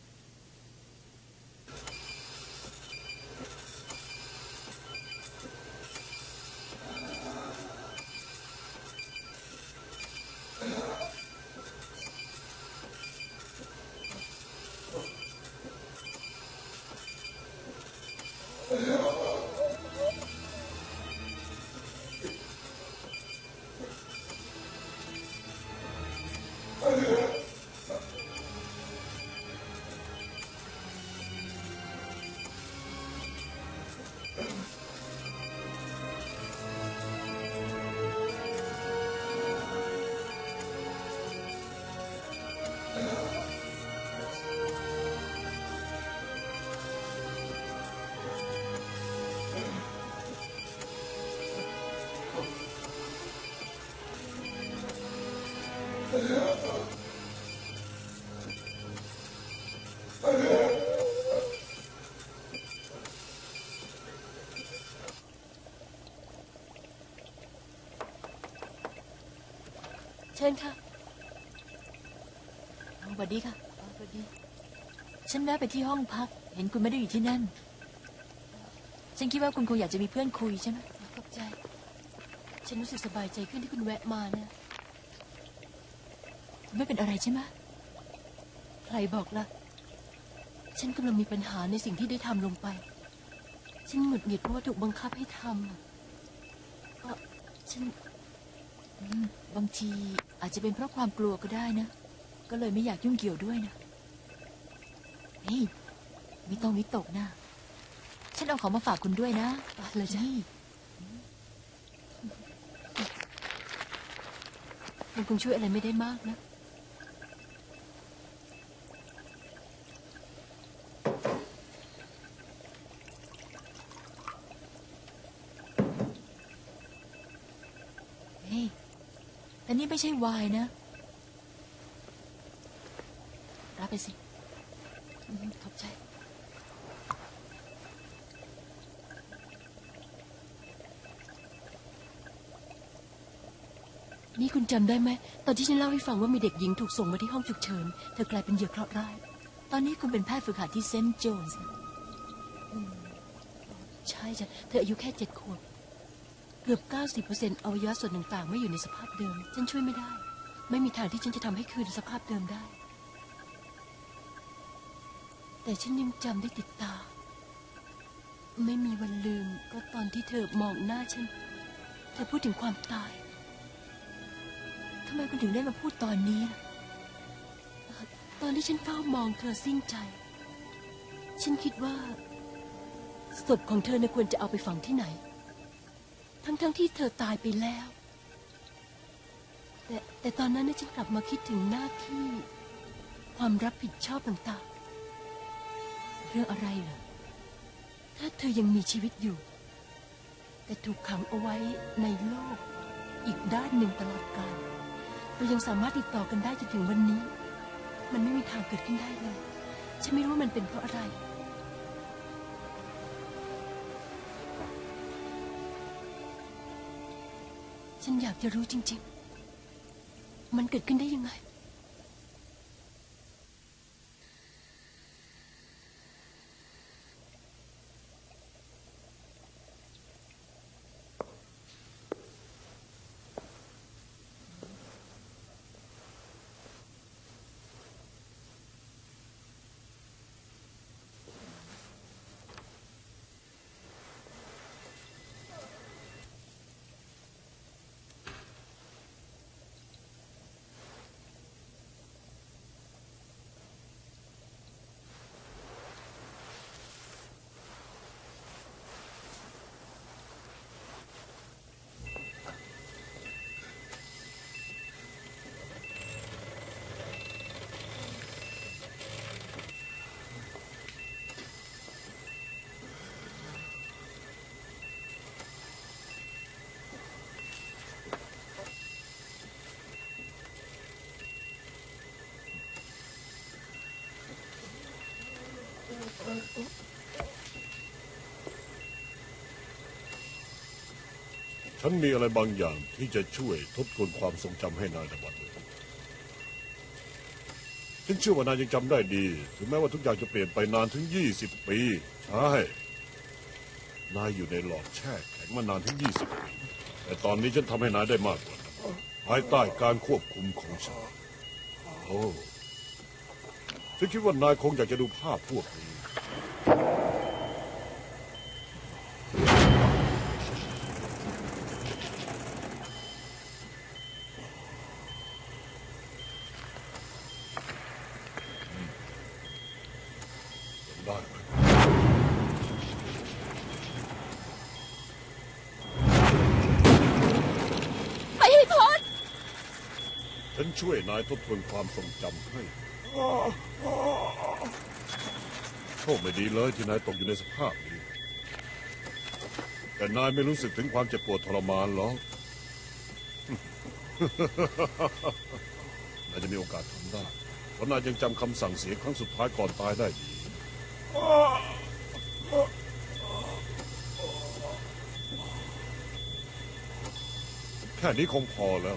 เชิญค่ะ
สวัสดีค่ะ
สวัสดี
ฉันแวะไปที่ห้องพัก เห็นคุณไม่ได้อยู่ที่นั่น ฉันคิดว่าคุณคงอยากจะมีเพื่อนคุยใช่ไหม
ขอบใจ ฉันรู้สึกสบายใจขึ้นที่คุณแวะมานะ
ไม่เป็นอะไรใช่ไหม
ใครบอกล่ะ ฉันกำลังมีปัญหาในสิ่งที่ได้ทำลงไป ฉันหงุดหงิดเพราะว่าถูกบังคับให้ทำอะฉัน
บางทีอาจจะเป็นเพราะความกลัวก็ได้นะ ก็เลยไม่อยากยุ่งเกี่ยวด้วยนะนี่ไม่ต้องวิตกนะ ฉันเอาของมาฝากคุณด้วยนะ
เลยจ้ะ
นี่
มันคงช่วยอะไรไม่ได้มากนะ
เฮ้ยแต่นี่ไม่ใช่ไวน์นะ รับไปสิ
ขอบใจ นี่คุณจำได้ไหมตอนที่ฉันเล่าให้ฟังว่ามีเด็กหญิงถูกส่งมาที่ห้องฉุกเฉินเธอกลายเป็นเหยื่อเคราะห์ร้าย
ตอนนี้คุณเป็นแพทย์ฝึกหัดที่เซนต์โจนส์นะ
ใช่จ้ะเธออายุแค่7 ขวบ เกือบ 90% อวัยวะส่วนต่างๆไม่อยู่ในสภาพเดิม ฉันช่วยไม่ได้ ไม่มีทางที่ฉันจะทำให้คืนสภาพเดิมได้ แต่ฉันยังจำได้ติดตา ไม่มีวันลืมก็ตอนที่เธอมองหน้าฉัน เธอพูดถึงความตาย
ทำไมคุณถึงได้มาพูดตอนนี้ล่ะ
ตอนที่ฉันเฝ้ามองเธอสิ้นใจ ฉันคิดว่าศพของเธอควรจะเอาไปฝังที่ไหน ทั้งที่เธอตายไปแล้ว แต่ตอนนั้นฉันกลับมาคิดถึงหน้าที่ความรับผิดชอบต่างๆ
เรื่องอะไรเหรอ
ถ้าเธอยังมีชีวิตอยู่ แต่ถูกขังเอาไว้ในโลกอีกด้านหนึ่งตลอดกาลเรายังสามารถติดต่อกันได้จนถึงวันนี้ มันไม่มีทางเกิดขึ้นได้เลย ฉันไม่รู้ว่ามันเป็นเพราะอะไร ฉันอยากจะรู้จริงๆ มันเกิดขึ้นได้ยังไง
ฉันมีอะไรบางอย่างที่จะช่วยทบทวนความทรงจำให้นายในวันนี้ฉันเชื่อว่านายยังจำได้ดีถึงแม้ว่าทุกอย่างจะเปลี่ยนไปนานถึง20 ปีใช่นายอยู่ในหลอดแช่แข็งมานานถึง20 ปีแต่ตอนนี้ฉันทำให้นายได้มากกว่านั้นภายใต้การควบคุมของฉันโอ้ฉันคิดว่านายคงอยากจะดูภาพพวกนี้ได้ไหม
ไปให้พ้น
ฉันช่วยนายทบทวนความทรงจำให้โชคไม่ดีเลยที่นายตกอยู่ในสภาพนี้แต่นายไม่รู้สึกถึงความเจ็บปวดทรมานหรอก นายจะมีโอกาสทำได้เพราะนายยังจำคำสั่งเสียครั้งสุดท้ายก่อนตายได้ดีแค่นี้คงพอแล้ว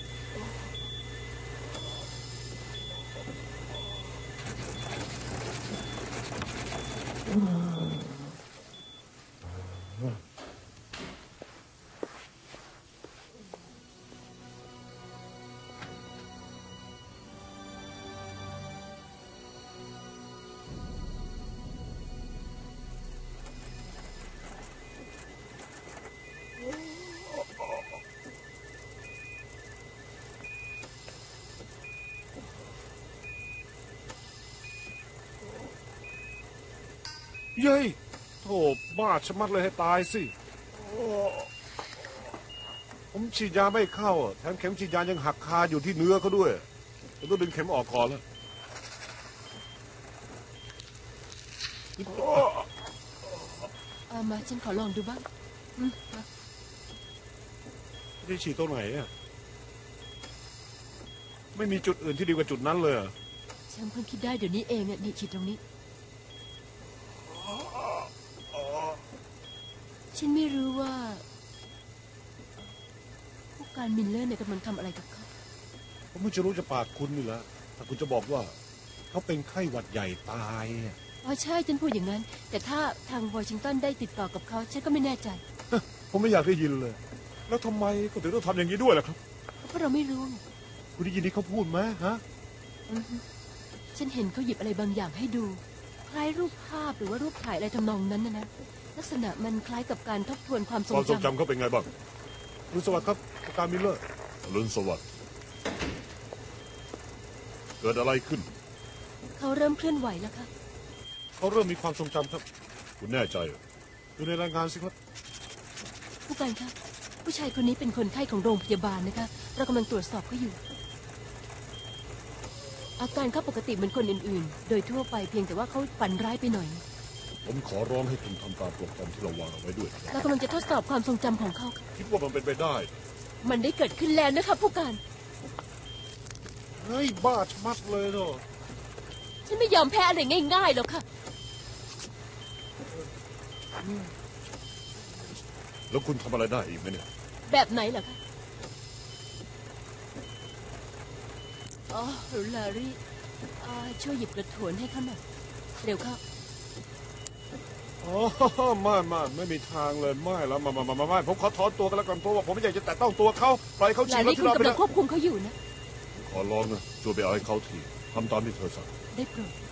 เย้ยโธ่บ้าชะมัดเลยให้ตายสิผมฉีดยาไม่เข้าแถมเข็มฉีดยายังหักคาอยู่ที่เนื้อเขาด้วยผมต้องดึงเข็มออกก่อนแล้ว
เอามาฉันขอลองดูบ้างมา
จะฉีดตรงไหนอ่ะไม่มีจุดอื่นที่ดีกว่าจุดนั้นเลยเหรอ
ฉันเพิ่งคิดได้เดี๋ยวนี้เองอ่ะนี่ฉีดตรงนี้ ฉันไม่รู้ว่าผู้การมิลเลอร์เนี่ยกำลังทำอะไรกับเขา
ผมไม่จะรู้จะปากคุณนี่แหละถ้าคุณจะบอกว่าเขาเป็นไข้หวัดใหญ่ตายอะ
อ๋อใช่ฉันพูดอย่างนั้น แต่ถ้าทางวอชิงตันได้ติดต่อกับเขาฉันก็ไม่แน่ใจ
ผมไม่อยากได้ยินเลย แล้วทำไมก็ถึงต้องทำอย่างนี้ด้วยล่ะครับ
เพราะเราไม่รู้ไง
คุณได้ยินที่เขาพูดไหมฮะ
อือฮึฉันเห็นเขาหยิบอะไรบางอย่างให้ดู คล้ายรูปภาพหรือว่ารูปถ่ายอะไรทำนองนั้นนะลักษณะมันคล้ายกับการทบทวนความทร
ความทรง
งจำ
จำเขาเป็นไงบ้าง
คุณสวัสดิ์ครับผู้การมิลเลอร์
อรุณสวัสดิ์เกิดอะไรขึ้น
เขาเริ่มเคลื่อนไหวแล้วค่ะ
เขาเริ่มมีความทรงจำครับ
คุณแน่ใจเหรอ
ดูในรายงานสิครับ
ผู้การคะผู้ชายคนนี้เป็นคนไข้ของโรงพยาบาลนะคะ เรากำลังตรวจสอบเขาอยู่ อาการเขาปกติเหมือนคนอื่นๆ โดยทั่วไปเพียงแต่ว่าเขาฝันร้ายไปหน่อย
ผมขอร้องให้คุณทำตามโปรแกรมที่เราวางเอาไว้ด้วยนะครับ
เรากำลังจะทดสอบความทรงจำของเขาค่ะ
คิดว่ามันเป็นไปได้
มันได้เกิดขึ้นแล้วนะคะผู้การ
เฮ้ยบ้าชะมัดเลยเนาะ
ฉันไม่ยอมแพ้อะไรง่ายๆหรอกค่ะ
แล้วคุณทำอะไรได้อีกไหมเนี่ย
แบบไหนเหรอคะ อ๋อลารี่ช่วยหยิบกระถวนให้เขาหน่อย เร็วเข้า
อ๋อไม่มีทางเลยไม่แล้วไม่ผมขอถอนตัวกันแล้วกันเพราะว่าผมไม่อยากจะแตะต้องตัวเขาปล่อยเขา
ลา
ฉีดแล้ว
รี่
ที่
คุณ
เราไป
กำลัง
นะ
ควบคุมเขาอยู่นะ
ขอร้องนะช่วยไปเอาให้เขาทีทำตามที่เธอสั่ง
ได้โปรด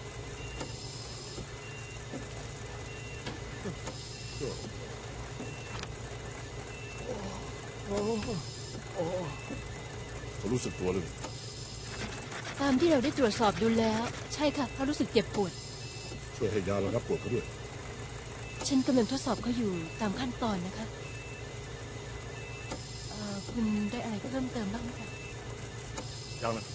เขารู้สึกตัวเลย
ตามที่เราได้ตรวจสอบดูแล้ว ใช่ค่ะเขารู้สึกเจ็บปวด
ช่วยให้ยาระงับปวดเขาด้วย
ฉันกำลังทดสอบเขาอยู่ตามขั้นตอนนะคะคุณได้อะไรเพิ่มเติมบ้างไหมคะ
ยังนะ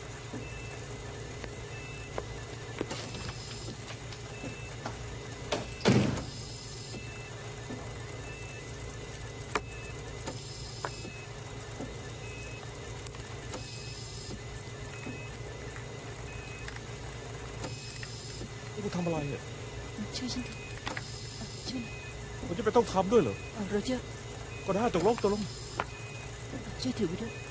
คุณทำอะไรเนี่ย
ช่วยฉันทีช่วยหน่อย
ผมจะไปต้องทำด้วยเหรอ
โรเจอร์
ก็
ก็ได้ตกลง
ช่วยถือไว้ด้วย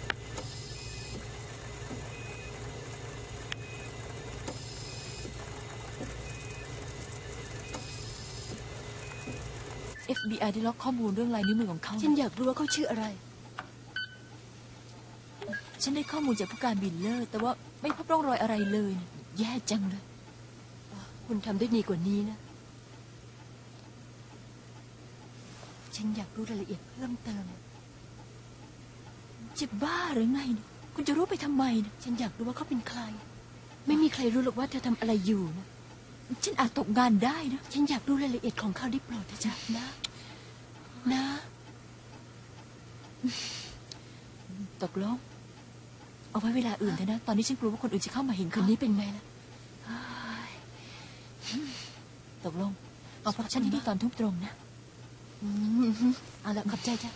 FBI ได้ล็อกข้อมูลเรื่องลายนิ้วมือของเขา
ฉันอยากรู้ว่าเขาชื่ออะไร
ฉันได้ข้อมูลจากผู้การบิลเลอร์ แต่ว่าไม่พบร่องรอยอะไรเลยนะแย่จังเลย
คุณทำได้ดีกว่านี้นะ ฉันอยากรู้รายละเอียดเพิ่มเติม
จะบ้าหรือไงเนี่ยคุณจะรู้ไปทำไมนะ
ฉันอยากรู้ว่าเขาเป็นใคร ไม่มีใครรู้หรอกว่าเธอทำอะไรอยู่นะ
ฉันอาจตกงานได้นะ
ฉันอยากรู้รายละเอียดของเขาได้โปรดเถอะจ้ะนะ นะ
ตกลง เอาไว้เวลาอื่นเถอะนะ ตอนนี้ฉันกลัวว่าคนอื่นจะเข้ามาเห็น
คื
เขา
นนี้เป็นไงล่ะ
ตกลง เอาพบฉันที่นี่ตอนทุ่มตรงนะ
เอาละขอบใจจ้ะ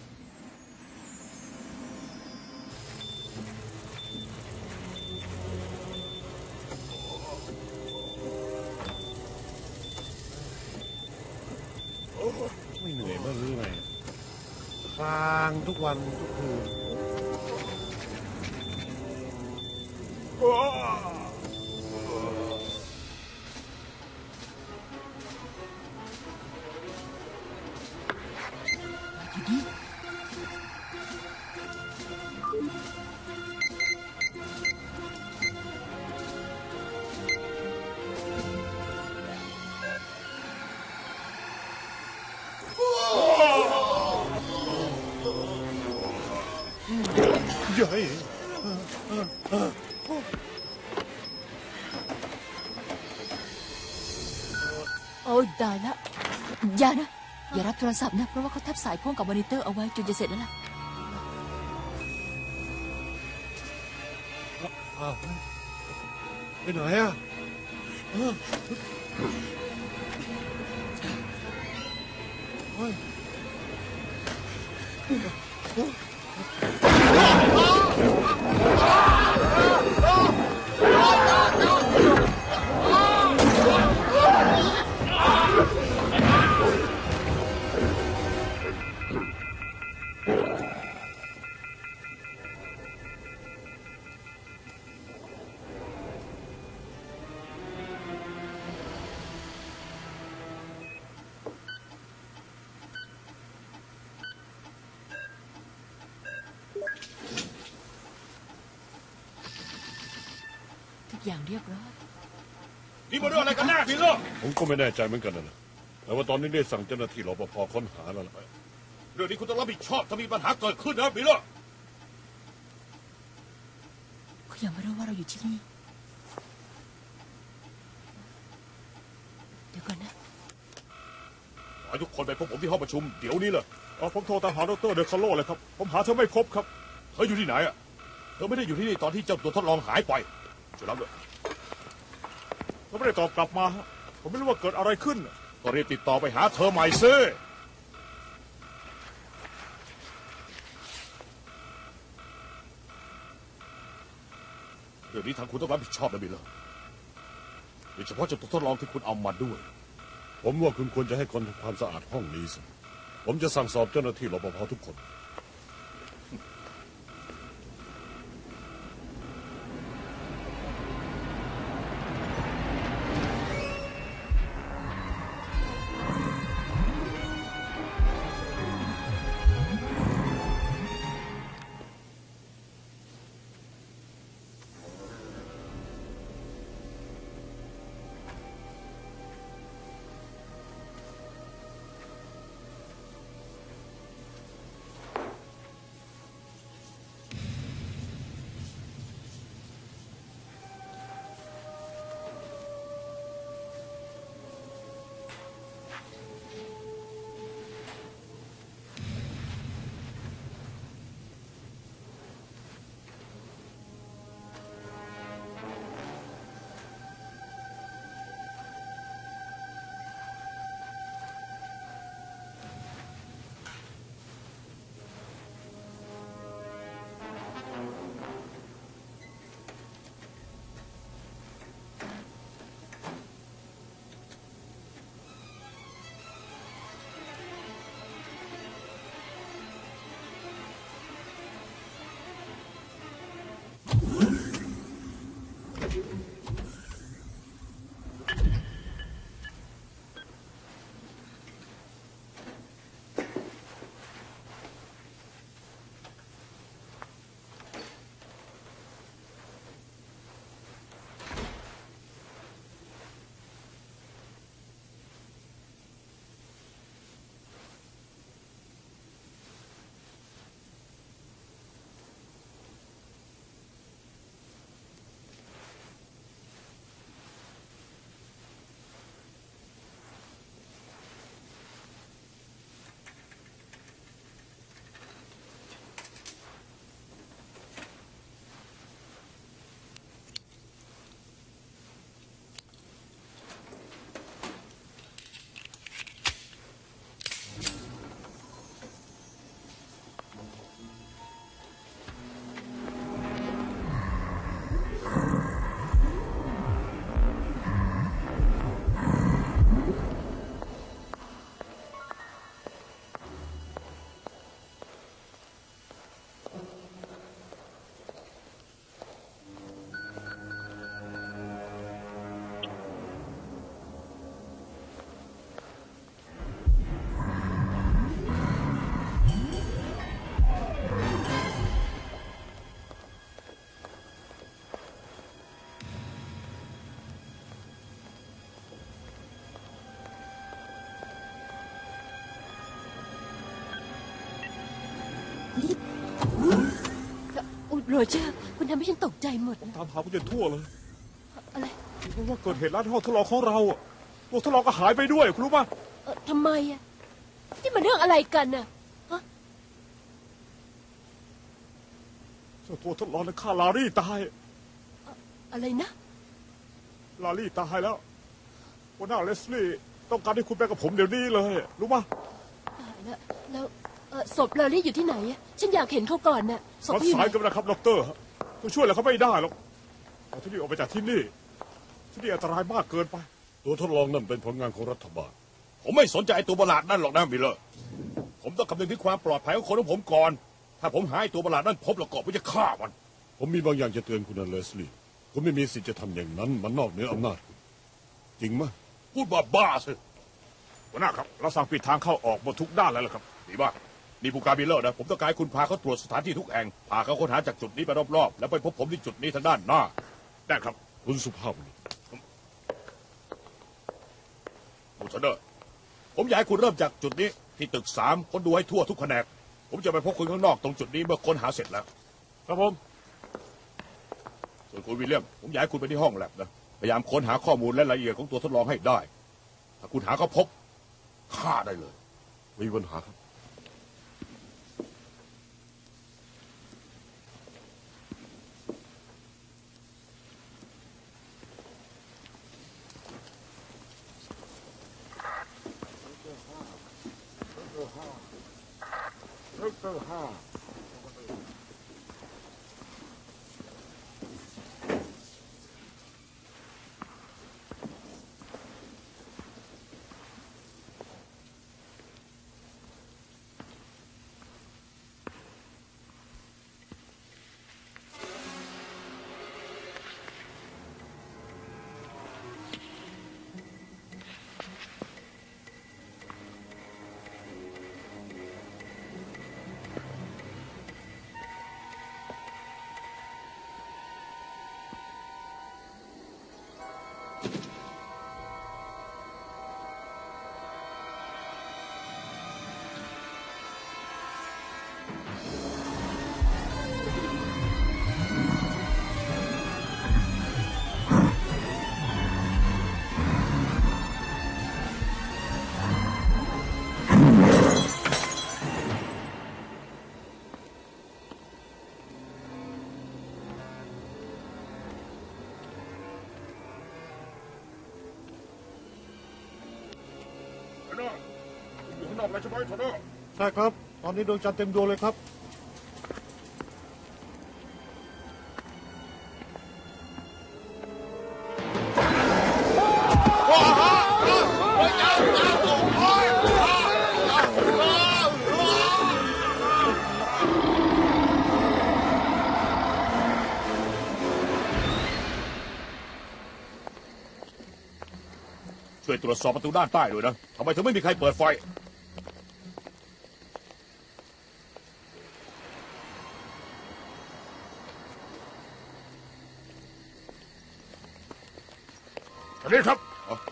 ไม่เหนื่อยบ้างหรือไงคลางทุกวันทุกคืน เย้ย
โอ้ยตายแล้วอย่านะ อย่ารับโทรศัพท์นะ เพราะว่าเขาทับสายพ่วงกับมอนิเตอร์เอาไว้จนจะเสร็จแล้วล่ะ
อ้าวไปไหนอ่ะเฮ้ย
ทุกอย่างเรียบร้อย
นี่มาเรื่องอะไรกันแน่พี่เลอร์
ผมก็ไม่แน่ใจเหมือนกันนะแต่ว่าตอนนี้ได้สั่งเจ้าหน้าที่รปภค้นหาแล้วล่ะ
เรื่องนี้คุณต้องรับผิดชอบถ้ามีปัญหาเกิดขึ้นนะพี่เลอร์
เขายังไม่รู้ว่าเราอยู่ที่นี่ เดี๋ยวก่อนนะ
ขอให้ทุกคนไปพบผมที่ห้องประชุมเดี๋ยวนี้เลย
ผมโทรตามหาดรเดคาโลเลยครับ ผมหาเธอไม่พบครับ
เธออยู่ที่ไหนอ่ะเธอไม่ได้อยู่ที่นี่ตอนที่เจ้าตัวทดลองหายไปช่วยรับด้วย
เขาไม่ได้ตอบกลับมาฮะผมไม่รู้ว่าเกิดอะไรขึ้น
ก็รีบติดต่อไปหาเธอใหม่ซิ เรื่องนี้ทางคุณต้องรับผิดชอบนะบิลเลอร์โดยเฉพาะเจ้าตัวทดลองที่คุณเอามาด้วย
ผมว่าคุณควรจะให้คนทำความสะอาดห้องนี้สิผมจะสั่งสอบเจ้าหน้าที่รปภทุกคน
รเจอร์คุณทำให้ฉันตกใจหมด
ตามหาคุณจนทั่วเลย
อะไร
เพราะว่าเกิดเหตุร้านห้องทดลองของเราอะพวกทดลองก็หายไปด้วยคุณรู้ป่ะ
ทำไมอ่ะนี่มันเรื่องอะไรกันน่ะ
เจ้าตัวทดลองนั้นฆ่าลารี่ตาย
อะไรนะ
ลารี่ตายแล้วหัวหน้าเลสลี่ต้องการให้คุณไปกับผมเดี๋ยวนี้เลยรู้ป่ะ
ตายแล้วศพลารี่อยู่ที่ไหนอะฉันอยากเห็นเขาก่อนน่ะศพ
มัน
เขาอยู่
สาย
ไหน
กันนะครับด็อกเตอร์คุณช่วยอะไรเขาไม่ได้หรอกเอาที่นี่ออกไปจากที่นี่ที่นี่อันตรายมากเกินไป
ตัวทดลองนั่นเป็นผลงานของรัฐบาล
ผมไม่สนใจไอ้ตัวประหลาดนั่นหรอกนะมิลเลอร์ผมต้องคำนึงถึงความปลอดภัยของคนของผมก่อน ถ้าผมหาไอ้ตัวประหลาดนั่นพบแล้วก็ผมจะฆ่ามัน
ผมมีบางอย่างจะเตือนคุณนะเลสลี่คุณไม่มีสิทธิ์จะทำอย่างนั้นมันนอกเหนืออำนาจคุณจริงไหม
พูดบ้าสิ
หัวหน้าครับเราสั่งปิดทางเข้าออกหมดทุกด้านแล้วล่ะครับ
ดีมากนี่ผู้การมิลเลอร์นะผมต้องการให้คุณพาเขาตรวจสถานที่ทุกแห่งพาเขาค้นหาจากจุดนี้ไปรอบๆแล้วไปพบผมที่จุดนี้ทางด้านหน้า
ได้ครับ
คุณสุภาพบุรุษ
บูชเดอร์ผมอยากให้คุณเริ่มจากจุดนี้ที่ตึก3ค้นดูให้ทั่วทุกแผนกผมจะไปพบคุณข้างนอกตรงจุดนี้เมื่อค้นหาเสร็จแล้ว
ครับผม
ส่วนคุณวิลเลียมผมอยากให้คุณไปที่ห้องแลบนะพยายามค้นหาข้อมูลและรายละเอียดของตัวทดลองให้ได้ ถ้าคุณหาเขาพบฆ่าได้เลย
มีปัญหาครับ
อยู่ข้างนอกแล้วใช่ไหมทอด
ใช่ครับ ตอนนี้ดวงจันทร์เต็มดวงเลยครับ
ช่วยตรวจสอบประตูด้านใต้ด้วยนะทำไมถึงไม่มีใครเปิดไฟ
อันนี้ครับ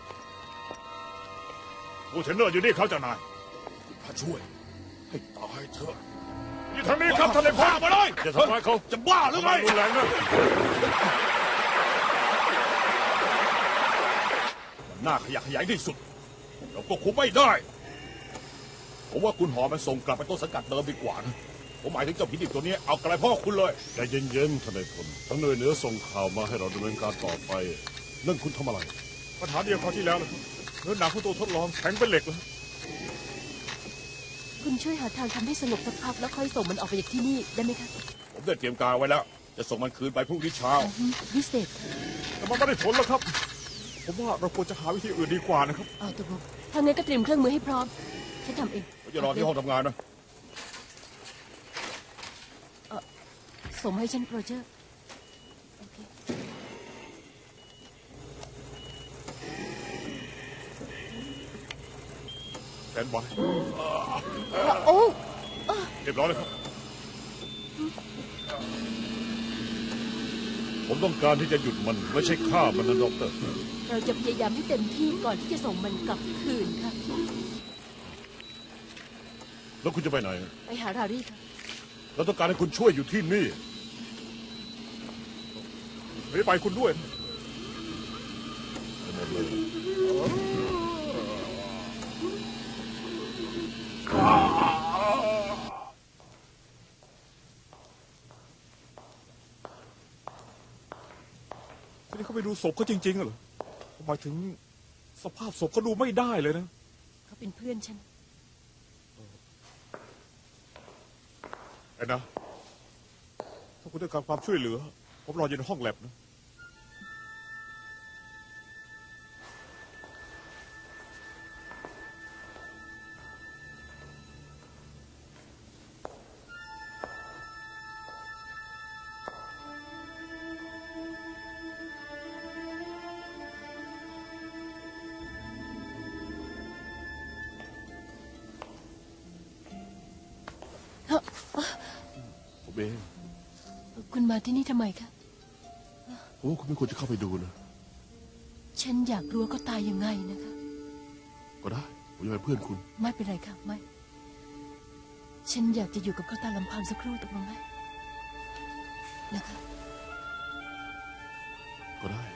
ผู้เทรนเนอร์อยู่นี่เขาเจ้านาย
พระช่วย ให้ตายเถอะ
นี่ทางนี้ครับท่านนายพลมาเลย
อย่าทำร้ายเขาจะบ้าหรือไง
รุนแรงนะ
หน้าขยะแขยงที่สุด เราก็คุมไม่ได้ ผมว่าคุณหอมันส่งกลับไปต้นสังกัดเดิมดีกว่านะผมหมายถึงเจ้าผีดิบตัวนี้เอากระไรพ่อคุณเลย
ใจเย็นๆทนายพลทั้งหน่วยเหนือส่งข่าวมาให้เราดำเนินการต่อไปนั่นคุณทำอะไร
ปัญหาเดียวคราวที่แล้วนะครับเนื้อหนังของตัวทดลองแข็งเป็นเหล็กเลย
คุณช่วยหาทางทำให้สงบสักพักแล้วค่อยส่งมันออกไปจากที่นี่ได้ไหมคะ
ผมได้เตรียมการไว้แล้ว จะส่งมันคืนไปพรุ่งนี้เช้า
วิเศษค่ะ
แต่มันไม่ได้ผลแล้วครับ ผมว่าเราควรจะหาวิธีอื่นดีกว่านะครับ
เอาตกลงถ้างั้นก็เตรียมเครื่องมือให้พร้อมฉันทำเอง
ผมจะรอที่ห้องทำงานนะ
ส่งมาให้ฉันโรเจอร์โอเค
แตนบาย
โอ้
เรียบร้อยเลยครับ
ผมต้องการที่จะหยุดมันไม่ใช่ฆ่ามันนะด็อกเตอร์
เราจะพยายามให้เต็มที่ก่อนที่จะส่งมันกลับคืนค่ะ
แล้วคุณจะไปไหน
ไปหารารี่ค่ะ
เราต้องการให้คุณช่วยอยู่ที่นี่
ไม่ได้ไปคุณด้วย
ไปหมดเลย
นี่เขาไปดูศพเขาจริงๆเหรอหมายถึงสภาพศพเขาดูไม่ได้เลยนะ
เขาเป็นเพื่อนฉัน
ไอ้นะถ้าคุณต้องการความช่วยเหลือ ผมรออยู่ในห้องแลบนะ
ผมเอง
คุณมาที่นี่ทำไมคะ
ผมว่าคุณไม่ควรจะเข้าไปดูนะ
ฉันอยากรู้ว่าเขาตายยังไงนะคะ
ก็ได้ ผมจะเป็นเพื่อนคุณ
ไม่เป็นไรค่ะไม่ ฉันอยากจะอยู่กับเขาตามลำพังสักครู่ตกลงไหมนะคะ
ก็ได้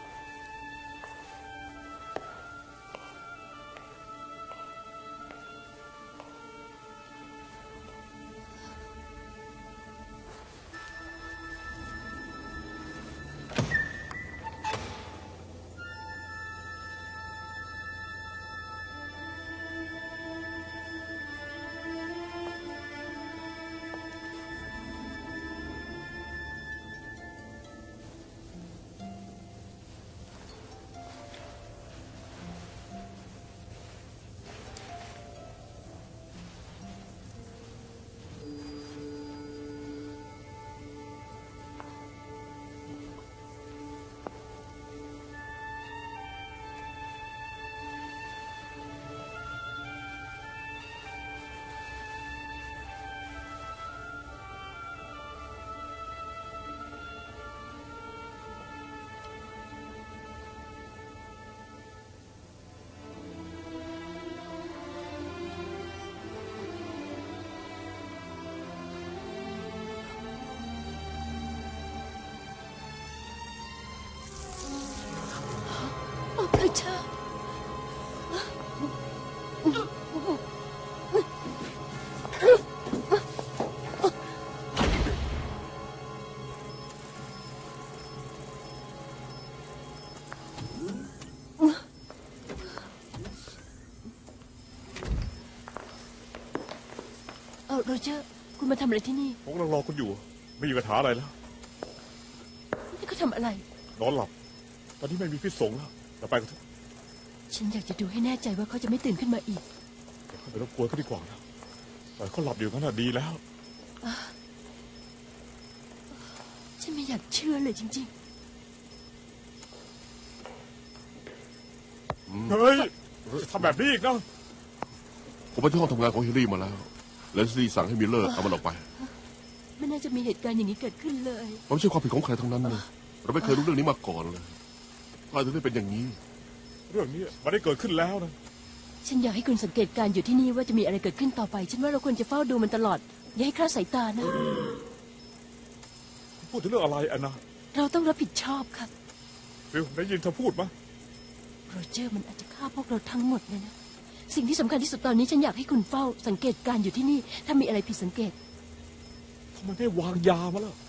โอ้พระเจ้าโรเจอร์คุณมาทำอะไรที่นี่
ผมกำลังรอคุณอยู่ ไม่มีปัญหาอะไรแล้ว
นี่เขาทำอะไร
นอนหลับ ตอนนี้ไม่มีพิษสงแล้วเราไปกันเถอะ
ฉันอยากจะดูให้แน่ใจว่าเขาจะไม่ตื่นขึ้นมาอีก
เดี๋ยวเข้าไปรบกวนเขาดีกว่านะปล่อยเขาหลับอยู่งั้นน่ะดีแล้ว
ฉันไม่อยากเชื่อเลยจริง
เฮ้ยจะทำแบบนี้อีกนะ
ผมไปที่ห้องทำงานของเฮนรี่มาแล้ว เลสลี่สั่งให้มิลเลอร์เอามันออกไป
ๆ ไม่น่าจะมีเหตุการณ์อย่างนี้เกิดขึ้นเลย
มันไม่ใช่ความผิดของใครทั้งนั้นเลยเราไม่เคยรู้เรื่องนี้มาก่อนเลยทำไมถึงได้เป็นอย่างนี้
เรื่องนี้มันได้เกิดขึ้นแล้วนะ
ฉันอยากให้คุณสังเกตการณ์อยู่ที่นี่ว่าจะมีอะไรเกิดขึ้นต่อไป ฉันว่าเราควรจะเฝ้าดูมันตลอด อย่าให้คลาดสายตานะ
พูดถึงเรื่องอะไรอันนะ
เราต้องรับผิดชอบครับ
ฟิลได้ยินเธอพูดไหม
โรเจอร์มันอาจจะฆ่าพวกเราทั้งหมดเลยนะ สิ่งที่สำคัญที่สุดตอนนี้ฉันอยากให้คุณเฝ้าสังเกตการณ์อยู่ที่นี่ ถ้ามีอะไรผิดสังเกต
ทำไมไม่วางยามาล่ะ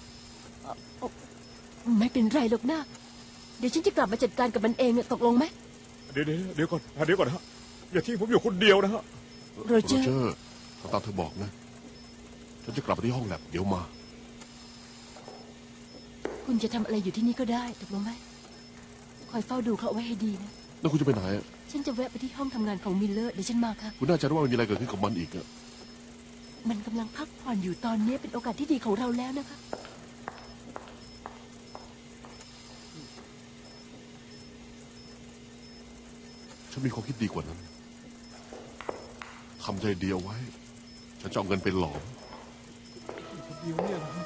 ไม่เป็นไรหรอกนะเดี๋ยวฉันจะกลับมาจัดการกับมันเองอะตกลงไหม
เดี๋ยวก่อนนะฮะอย่าทิ้งผมอยู่คนเดียวนะฮะ
โรเจอร์
ทำตามเธอบอกนะ ฉันจะกลับไปที่ห้องแลบเดี๋ยวมา
คุณจะทำอะไรอยู่ที่นี่ก็ได้ตกลงไหมคอยเฝ้าดูเขาเอาไว้ให้ดีนะ
แล้วคุณจะไปไหนอะ
ฉันจะแวะไปที่ห้องทำงานของมิลเลอร์เดี๋ยวฉันมาค่ะ
คุณน่าจะรู้ว่ามันมีอะไรเกิดขึ้นกับมันอีกอะ
มันกำลังพักผ่อนอยู่ตอนนี้เป็นโอกาสที่ดีของเราแล้วนะคะ
ฉันมีความคิดดีกว่านั้น ทำใจเดียวไว้ ฉันจะเอาเงินไปหลอม
คนเดียวเนี่ยนะฮะ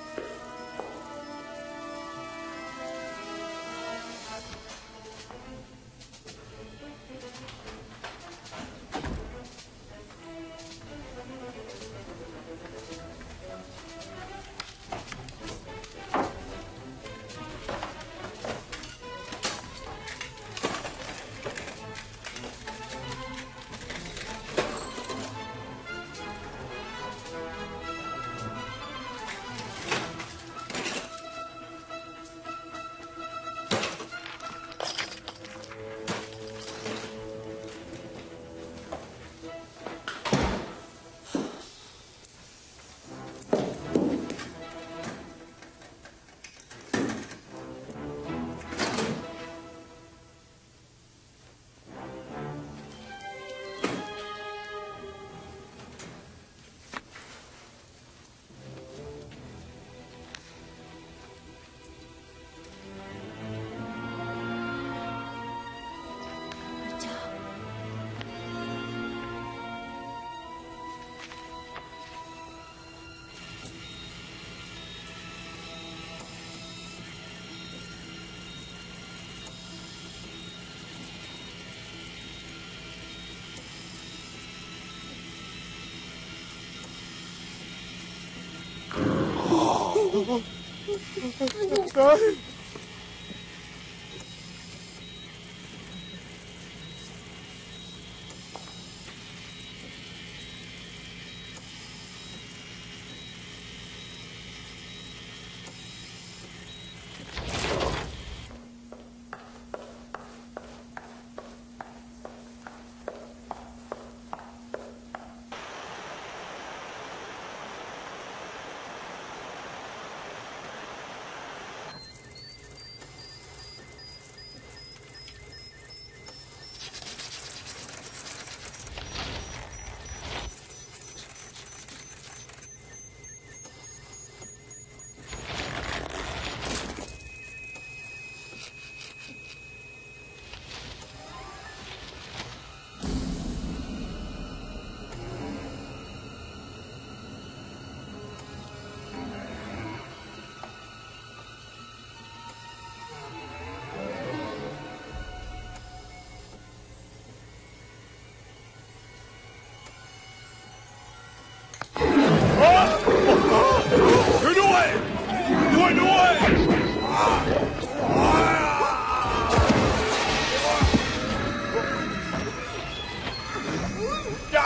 ช่วยด้วยช่วยด้วยอย่า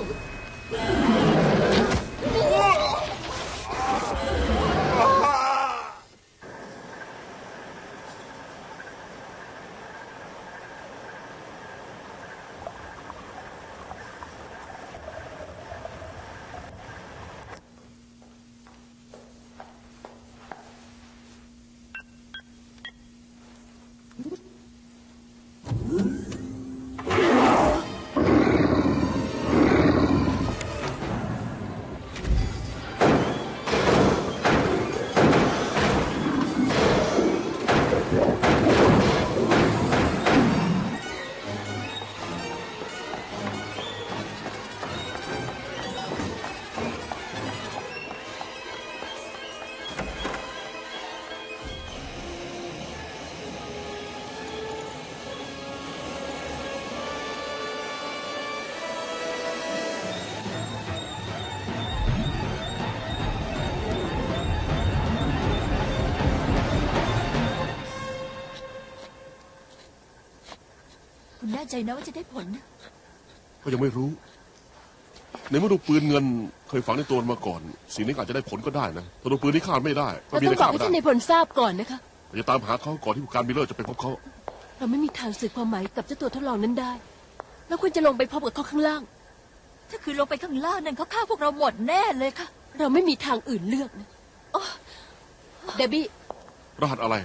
คุณแน่ใจนะว่าจะได้ผลนะ
ก็ยังไม่รู้ ในเมื่อดูปืนเงินเคยฝังในตัวมาก่อนสิ่งนี้อาจจะได้ผลก็ได้นะถ้าดูปืนที่คาดไม่ได้ก็
เรา
มี
ต้อ
แต่
งบอก
คาด
ให้
ไม่ได้
ท่านในายพลทราบก่อนนะคะ
เราจะตามหาเขาก่อนที่ผู้การมิลเลอร์จะไปพบเขา
เราไม่มีทางสื่อความหมายกับเจ้าตัวทดลองนั้นได้เราควรจะลงไปพบกับเขาข้างล่าง
ถ้าคือลงไปข้างล่างนั่นเขาฆ่าพวกเราหมดแน่เลยค่ะ
เราไม่มีทางอื่นเลือกนะเดบี้
รหัสอะไร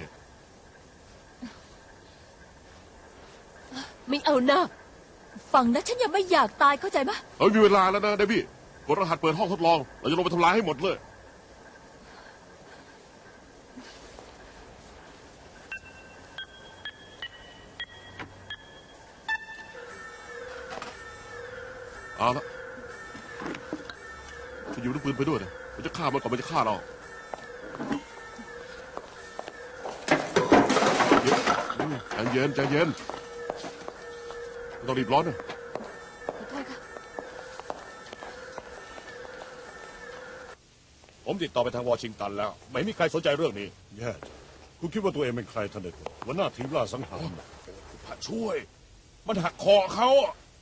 ไม่เอาหน้า
ฟังนะฉันยังไม่อยากตายเข้าใจไหม
มีเวลาแล้วนะเดบี้กดรหัสเปิดห้องทดลองเราจะลงไปทำลายให้หมดเลยเอาละจะอยู่ด้วยปืนไปด้วยนะมันจะฆ่ามันก่อนมันจะฆ่าเราใจเย็นใจเย็นไม่ต้องรีบร้อนนะ
ขอโทษค่ะ
ผมติดต่อไปทางวอชิงตันแล้ว ไม่มีใครสนใจเรื่องนี้
แย่จังคุณคิดว่าตัวเองเป็นใครท่านเด็กหัวหน้าทีมล่าสังหาร
พระช่วย มันหักคอเขา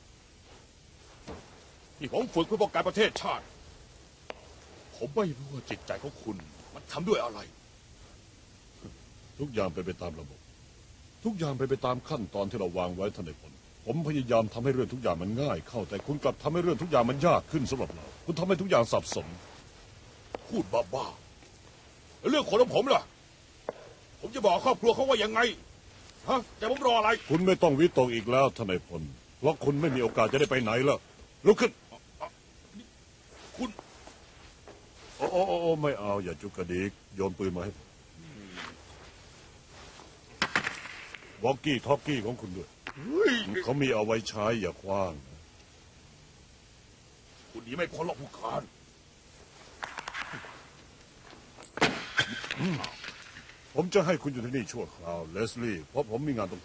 ที่ผมฝึกเพื่อป้องกันประเทศชาติ ผมไม่รู้ว่าจิตใจของคุณ มันทำด้วยอะไร
ทุกอย่างเป็นไปตามระบบ ทุกอย่างเป็นไปตามขั้นตอนที่เราวางไว้ท่านเด็กผมพยายามทำให้เรื่องทุกอย่างมันง่ายเข้าแต่คุณกลับทำให้เรื่องทุกอย่างมันยากขึ้นสำหรับเราคุณทำให้ทุกอย่างสับสน
พูดบ้าๆเรื่องคนของผมล่ะ ผมจะบอกครอบครัวเขาว่ายังไงฮะแต่ผมรออะไร
คุณไม่ต้องวิตกอีกแล้วท่านนายพลเพราะคุณไม่มีโอกาสจะได้ไปไหนแล้วลุกขึ้น
คุณ
โอ้ไม่เอาอย่าจุกกระดิกโยนปืนมาให้ผมวอกกี้ท็อกกี้ของคุณด้วยเขามีเอาไว้ใช้อย่าคว้าง
คุณหนีไม่พ้นหรอกผู้การ
ผมจะให้คุณอยู่ที่นี่ชั่วคราวเลสลี่เพราะผมมีงานต้อง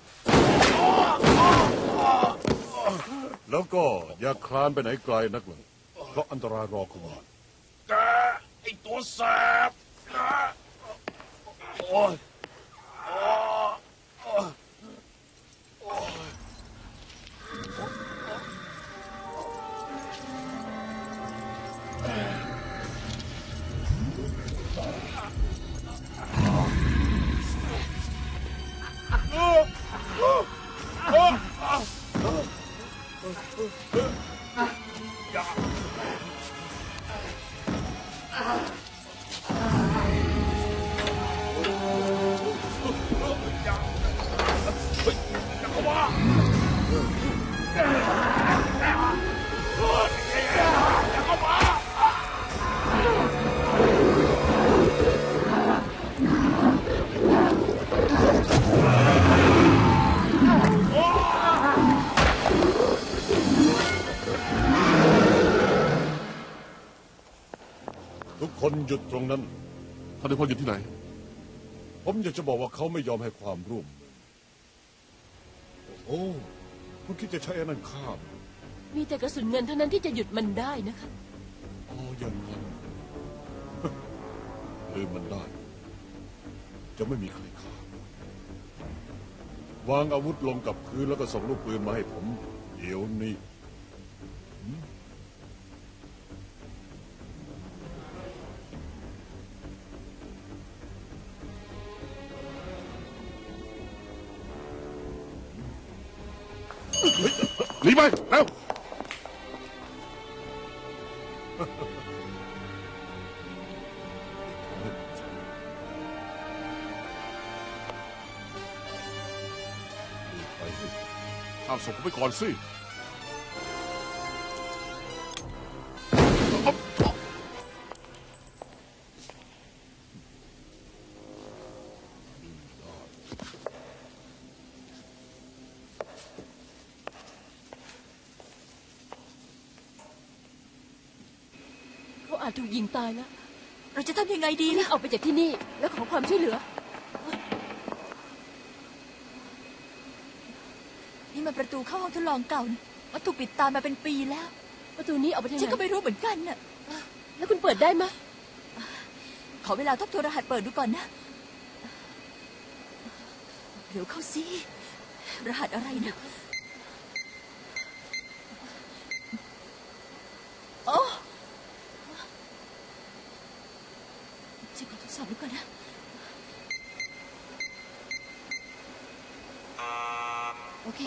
แล้วก็อย่าคลานไปไหนไกลนักเลยเพราะอันตรายรอคุณอยู่
แกไอ้ตัวแสบ
ทุกคนหยุดตรงนั้น
ท่านนายพลอยู่ที่ไหน
ผมอยากจะบอกว่าเขาไม่ยอมให้ความร่วมมือโอ้คุณคิดจะใช้อันนั้นฆ่ามัน
มีแต่กระสุนเงินเท่านั้นที่จะหยุดมันได้นะคะ
อ๋ออย่างนั้น ลืมมันได้ จะไม่มีใครฆ่าวางอาวุธลงกับพื้นแล้วก็ส่งลูกปืนมาให้ผม เดี๋ยวนี้
หนีไปเร็ว
ไปสิ
ข้ามศพผมไปก่อนสิ
เขาอาจถูกยิงตายแล้ว
เราจะทำยังไงดี
รี
ล่ะ
บออกไปจากที่นี่แล้วขอความช่วยเหลือ
นี่มันประตูเข้าห้องทดลองเก่านี่มันถูกปิดตายมาเป็นปีแล้ว
ประตูนี้ออกไปทาง
ฉันก็
ไหน
ไม่รู้เหมือนกันน่ะ
แล้วคุณเปิดได้ไหม
ขอเวลาทบทวนรหัสเปิดดูก่อนนะ เดี๋ยวเข้าสิ รหัสอะไรนะโอ้ฉันขอทดสอบดูก่อนนะ โอเค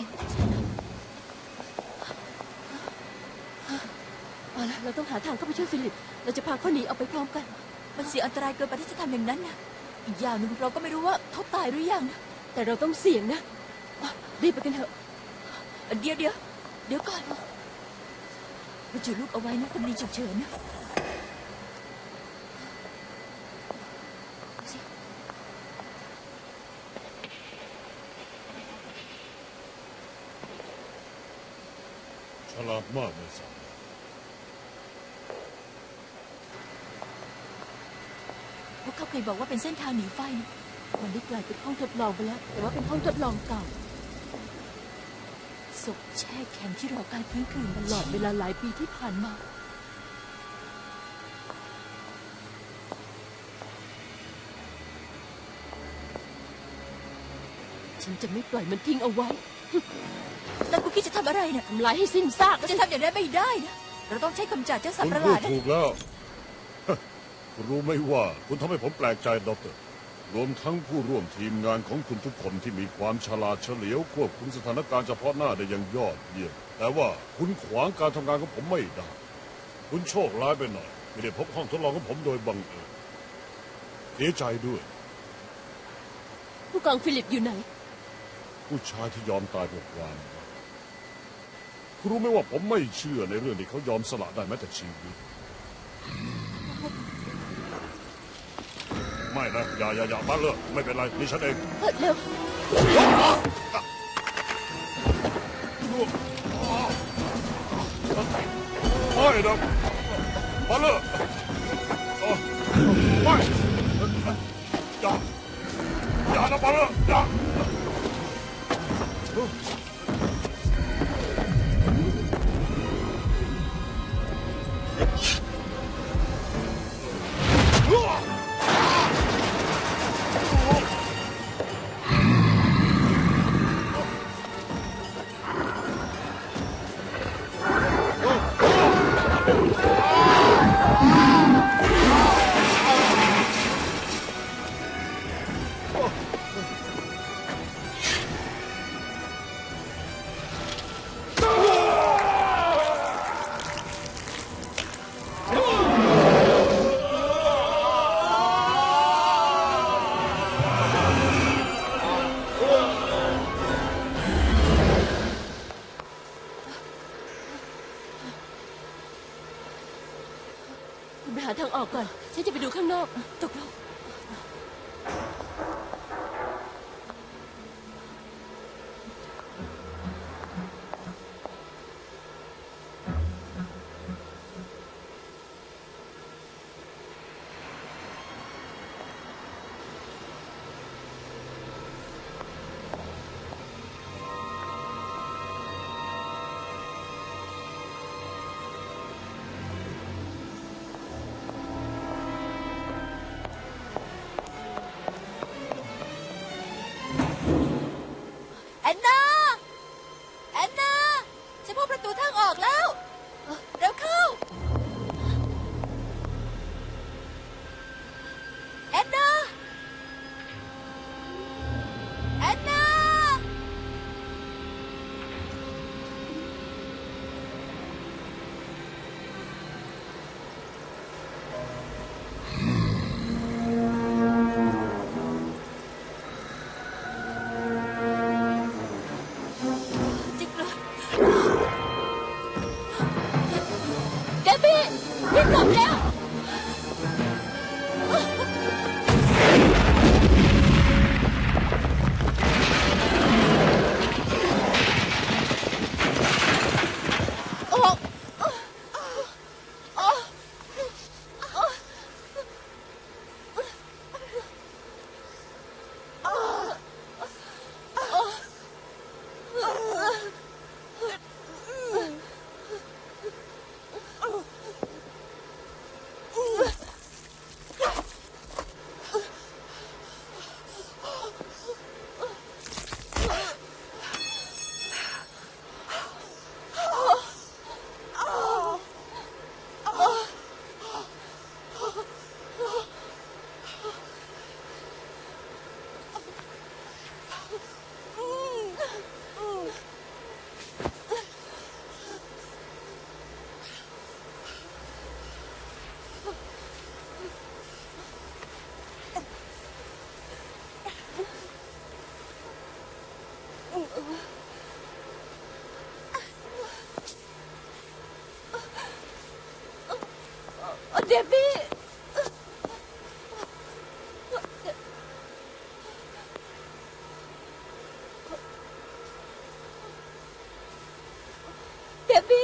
เอาละเราต้องหาทางเข้าไปช่วยฟิลิป เราจะพาเขาหนีออกไปพร้อมกัน
มันเสี่ยงอันตรายเกินไปที่จะทำอย่างนั้นนะอีกอย่างหนึ่งเราก็ไม่รู้ว่าเขาตายหรือยังนะ
แต่เราต้องเสี่ยงนะรีบไปกันเถอะ
เดี๋ยวก่อนเราจุดลูกเอาไว้นะคนนี้ฉุกเฉินนะ
ฉลาดมากเลยสัตว์
พวกเขาเคยบอกว่าเป็นเส้นทางหนีไฟนะ
มันได้กลายเป็นห้องทดลองไปแล้ว แต่ว่าเป็นห้องทดลองเก่า
ศพแช่แข็งที่รอการฟื้นคืน
ตลอดเวลาหลายปีที่ผ่านมา ฉันจะไม่ปล่อยมันทิ้งเอาไว้
แล้วคุณคิดจะทำอะไรเนี่ย
ทำลายให้สิ้นซาก
เราจะทำอย่างนั้นไม่ได้นะ เราต้องใช้กำจัดเจ้าสัต
คุ
ว์
ณ
ประห
พู
ลา
ด
ดนะ
ถูกแล้ว คุณรู้ไหมว่า คุณทำให้ผมแปลกใจด็อกเตอร์รวมทั้งผู้ร่วมทีมงานของคุณทุกคนที่มีความฉลาดเฉลียวควบคุมสถานการณ์เฉพาะหน้าได้อย่างยอดเยี่ยมแต่ว่าคุณขวางการทำงานของผมไม่ได้ คุณโชคร้ายไปหน่อยไม่ได้พบห้องทดลองของผมโดยบังเอิญเสียใจด้วย
ผู้กองฟิลิปอยู่ไหน
ผู้ชายที่ยอมตายเพื่อความรักคุณรู้ไหมว่าผมไม่เชื่อในเรื่องที่เขายอมสละได้แม้แต่ชีวิตไม่นะอย่ามาเลยไม่เป็นไรนี่ฉันเอง
เร็ว
ไม่นะมาเลยไม่อย่านะมาเลยอย่า
หาทางออกก่อน ฉันจะไปดูข้างนอก
ตกลง แอนนา แอนนา ฉันพบประตูทางออกแล้ว เร็วเข้า แอนนา แอนนา จริงเลยเดบี้รีบกลับแล้ว โอ้โอ้เดบี้เดบี้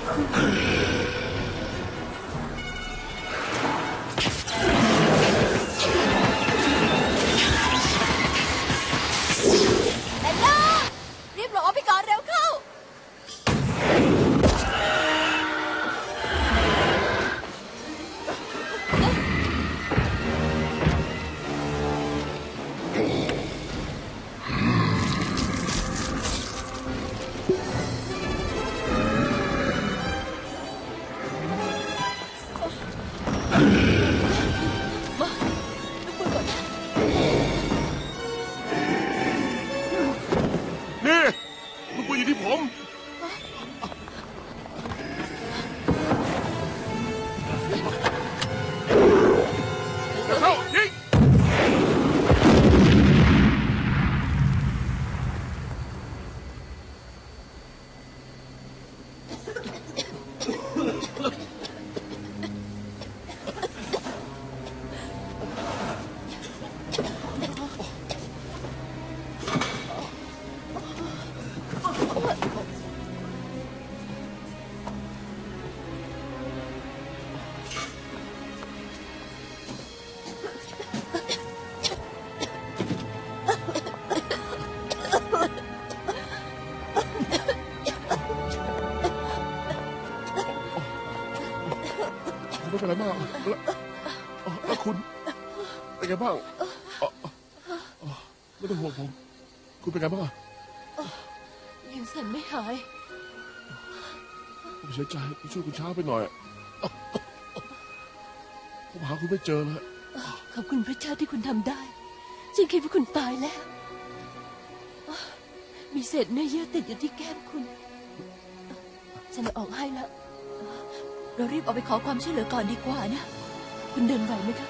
แอนนารีบหลบออกไปก่อนเร็วเข้า
นี่ลูกปืนอยู่ที่ผม จะเข้ายิง ไม่เป็นไรมากแล้วคุณเป็นไงบ้างไม่ต้องห่วงผมคุณเป็นไงบ้าง
ยังสั่นไม่หาย
ผมเสียใจที่ช่วยคุณช้าไปหน่อยผมหาคุณไม่เจอเลย
ขอบคุณพระเจ้าที่คุณทำได้ฉันคิดว่าคุณตายแล้ว มีเศษเนื้อเยื่อติดอยู่ที่แก้มคุณ ฉันเอาออกให้แล้ว
เรารีบออกไปขอความช่วยเหลือก่อนดีกว่านะ
คุณเดินไหวไหมคะ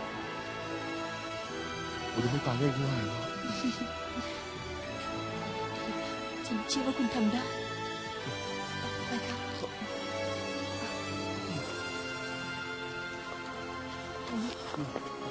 คุณจะไม่ตายง่ายๆหรอก
ฉันเชื่อว่าคุณทำได้ ไปค่ะ
เ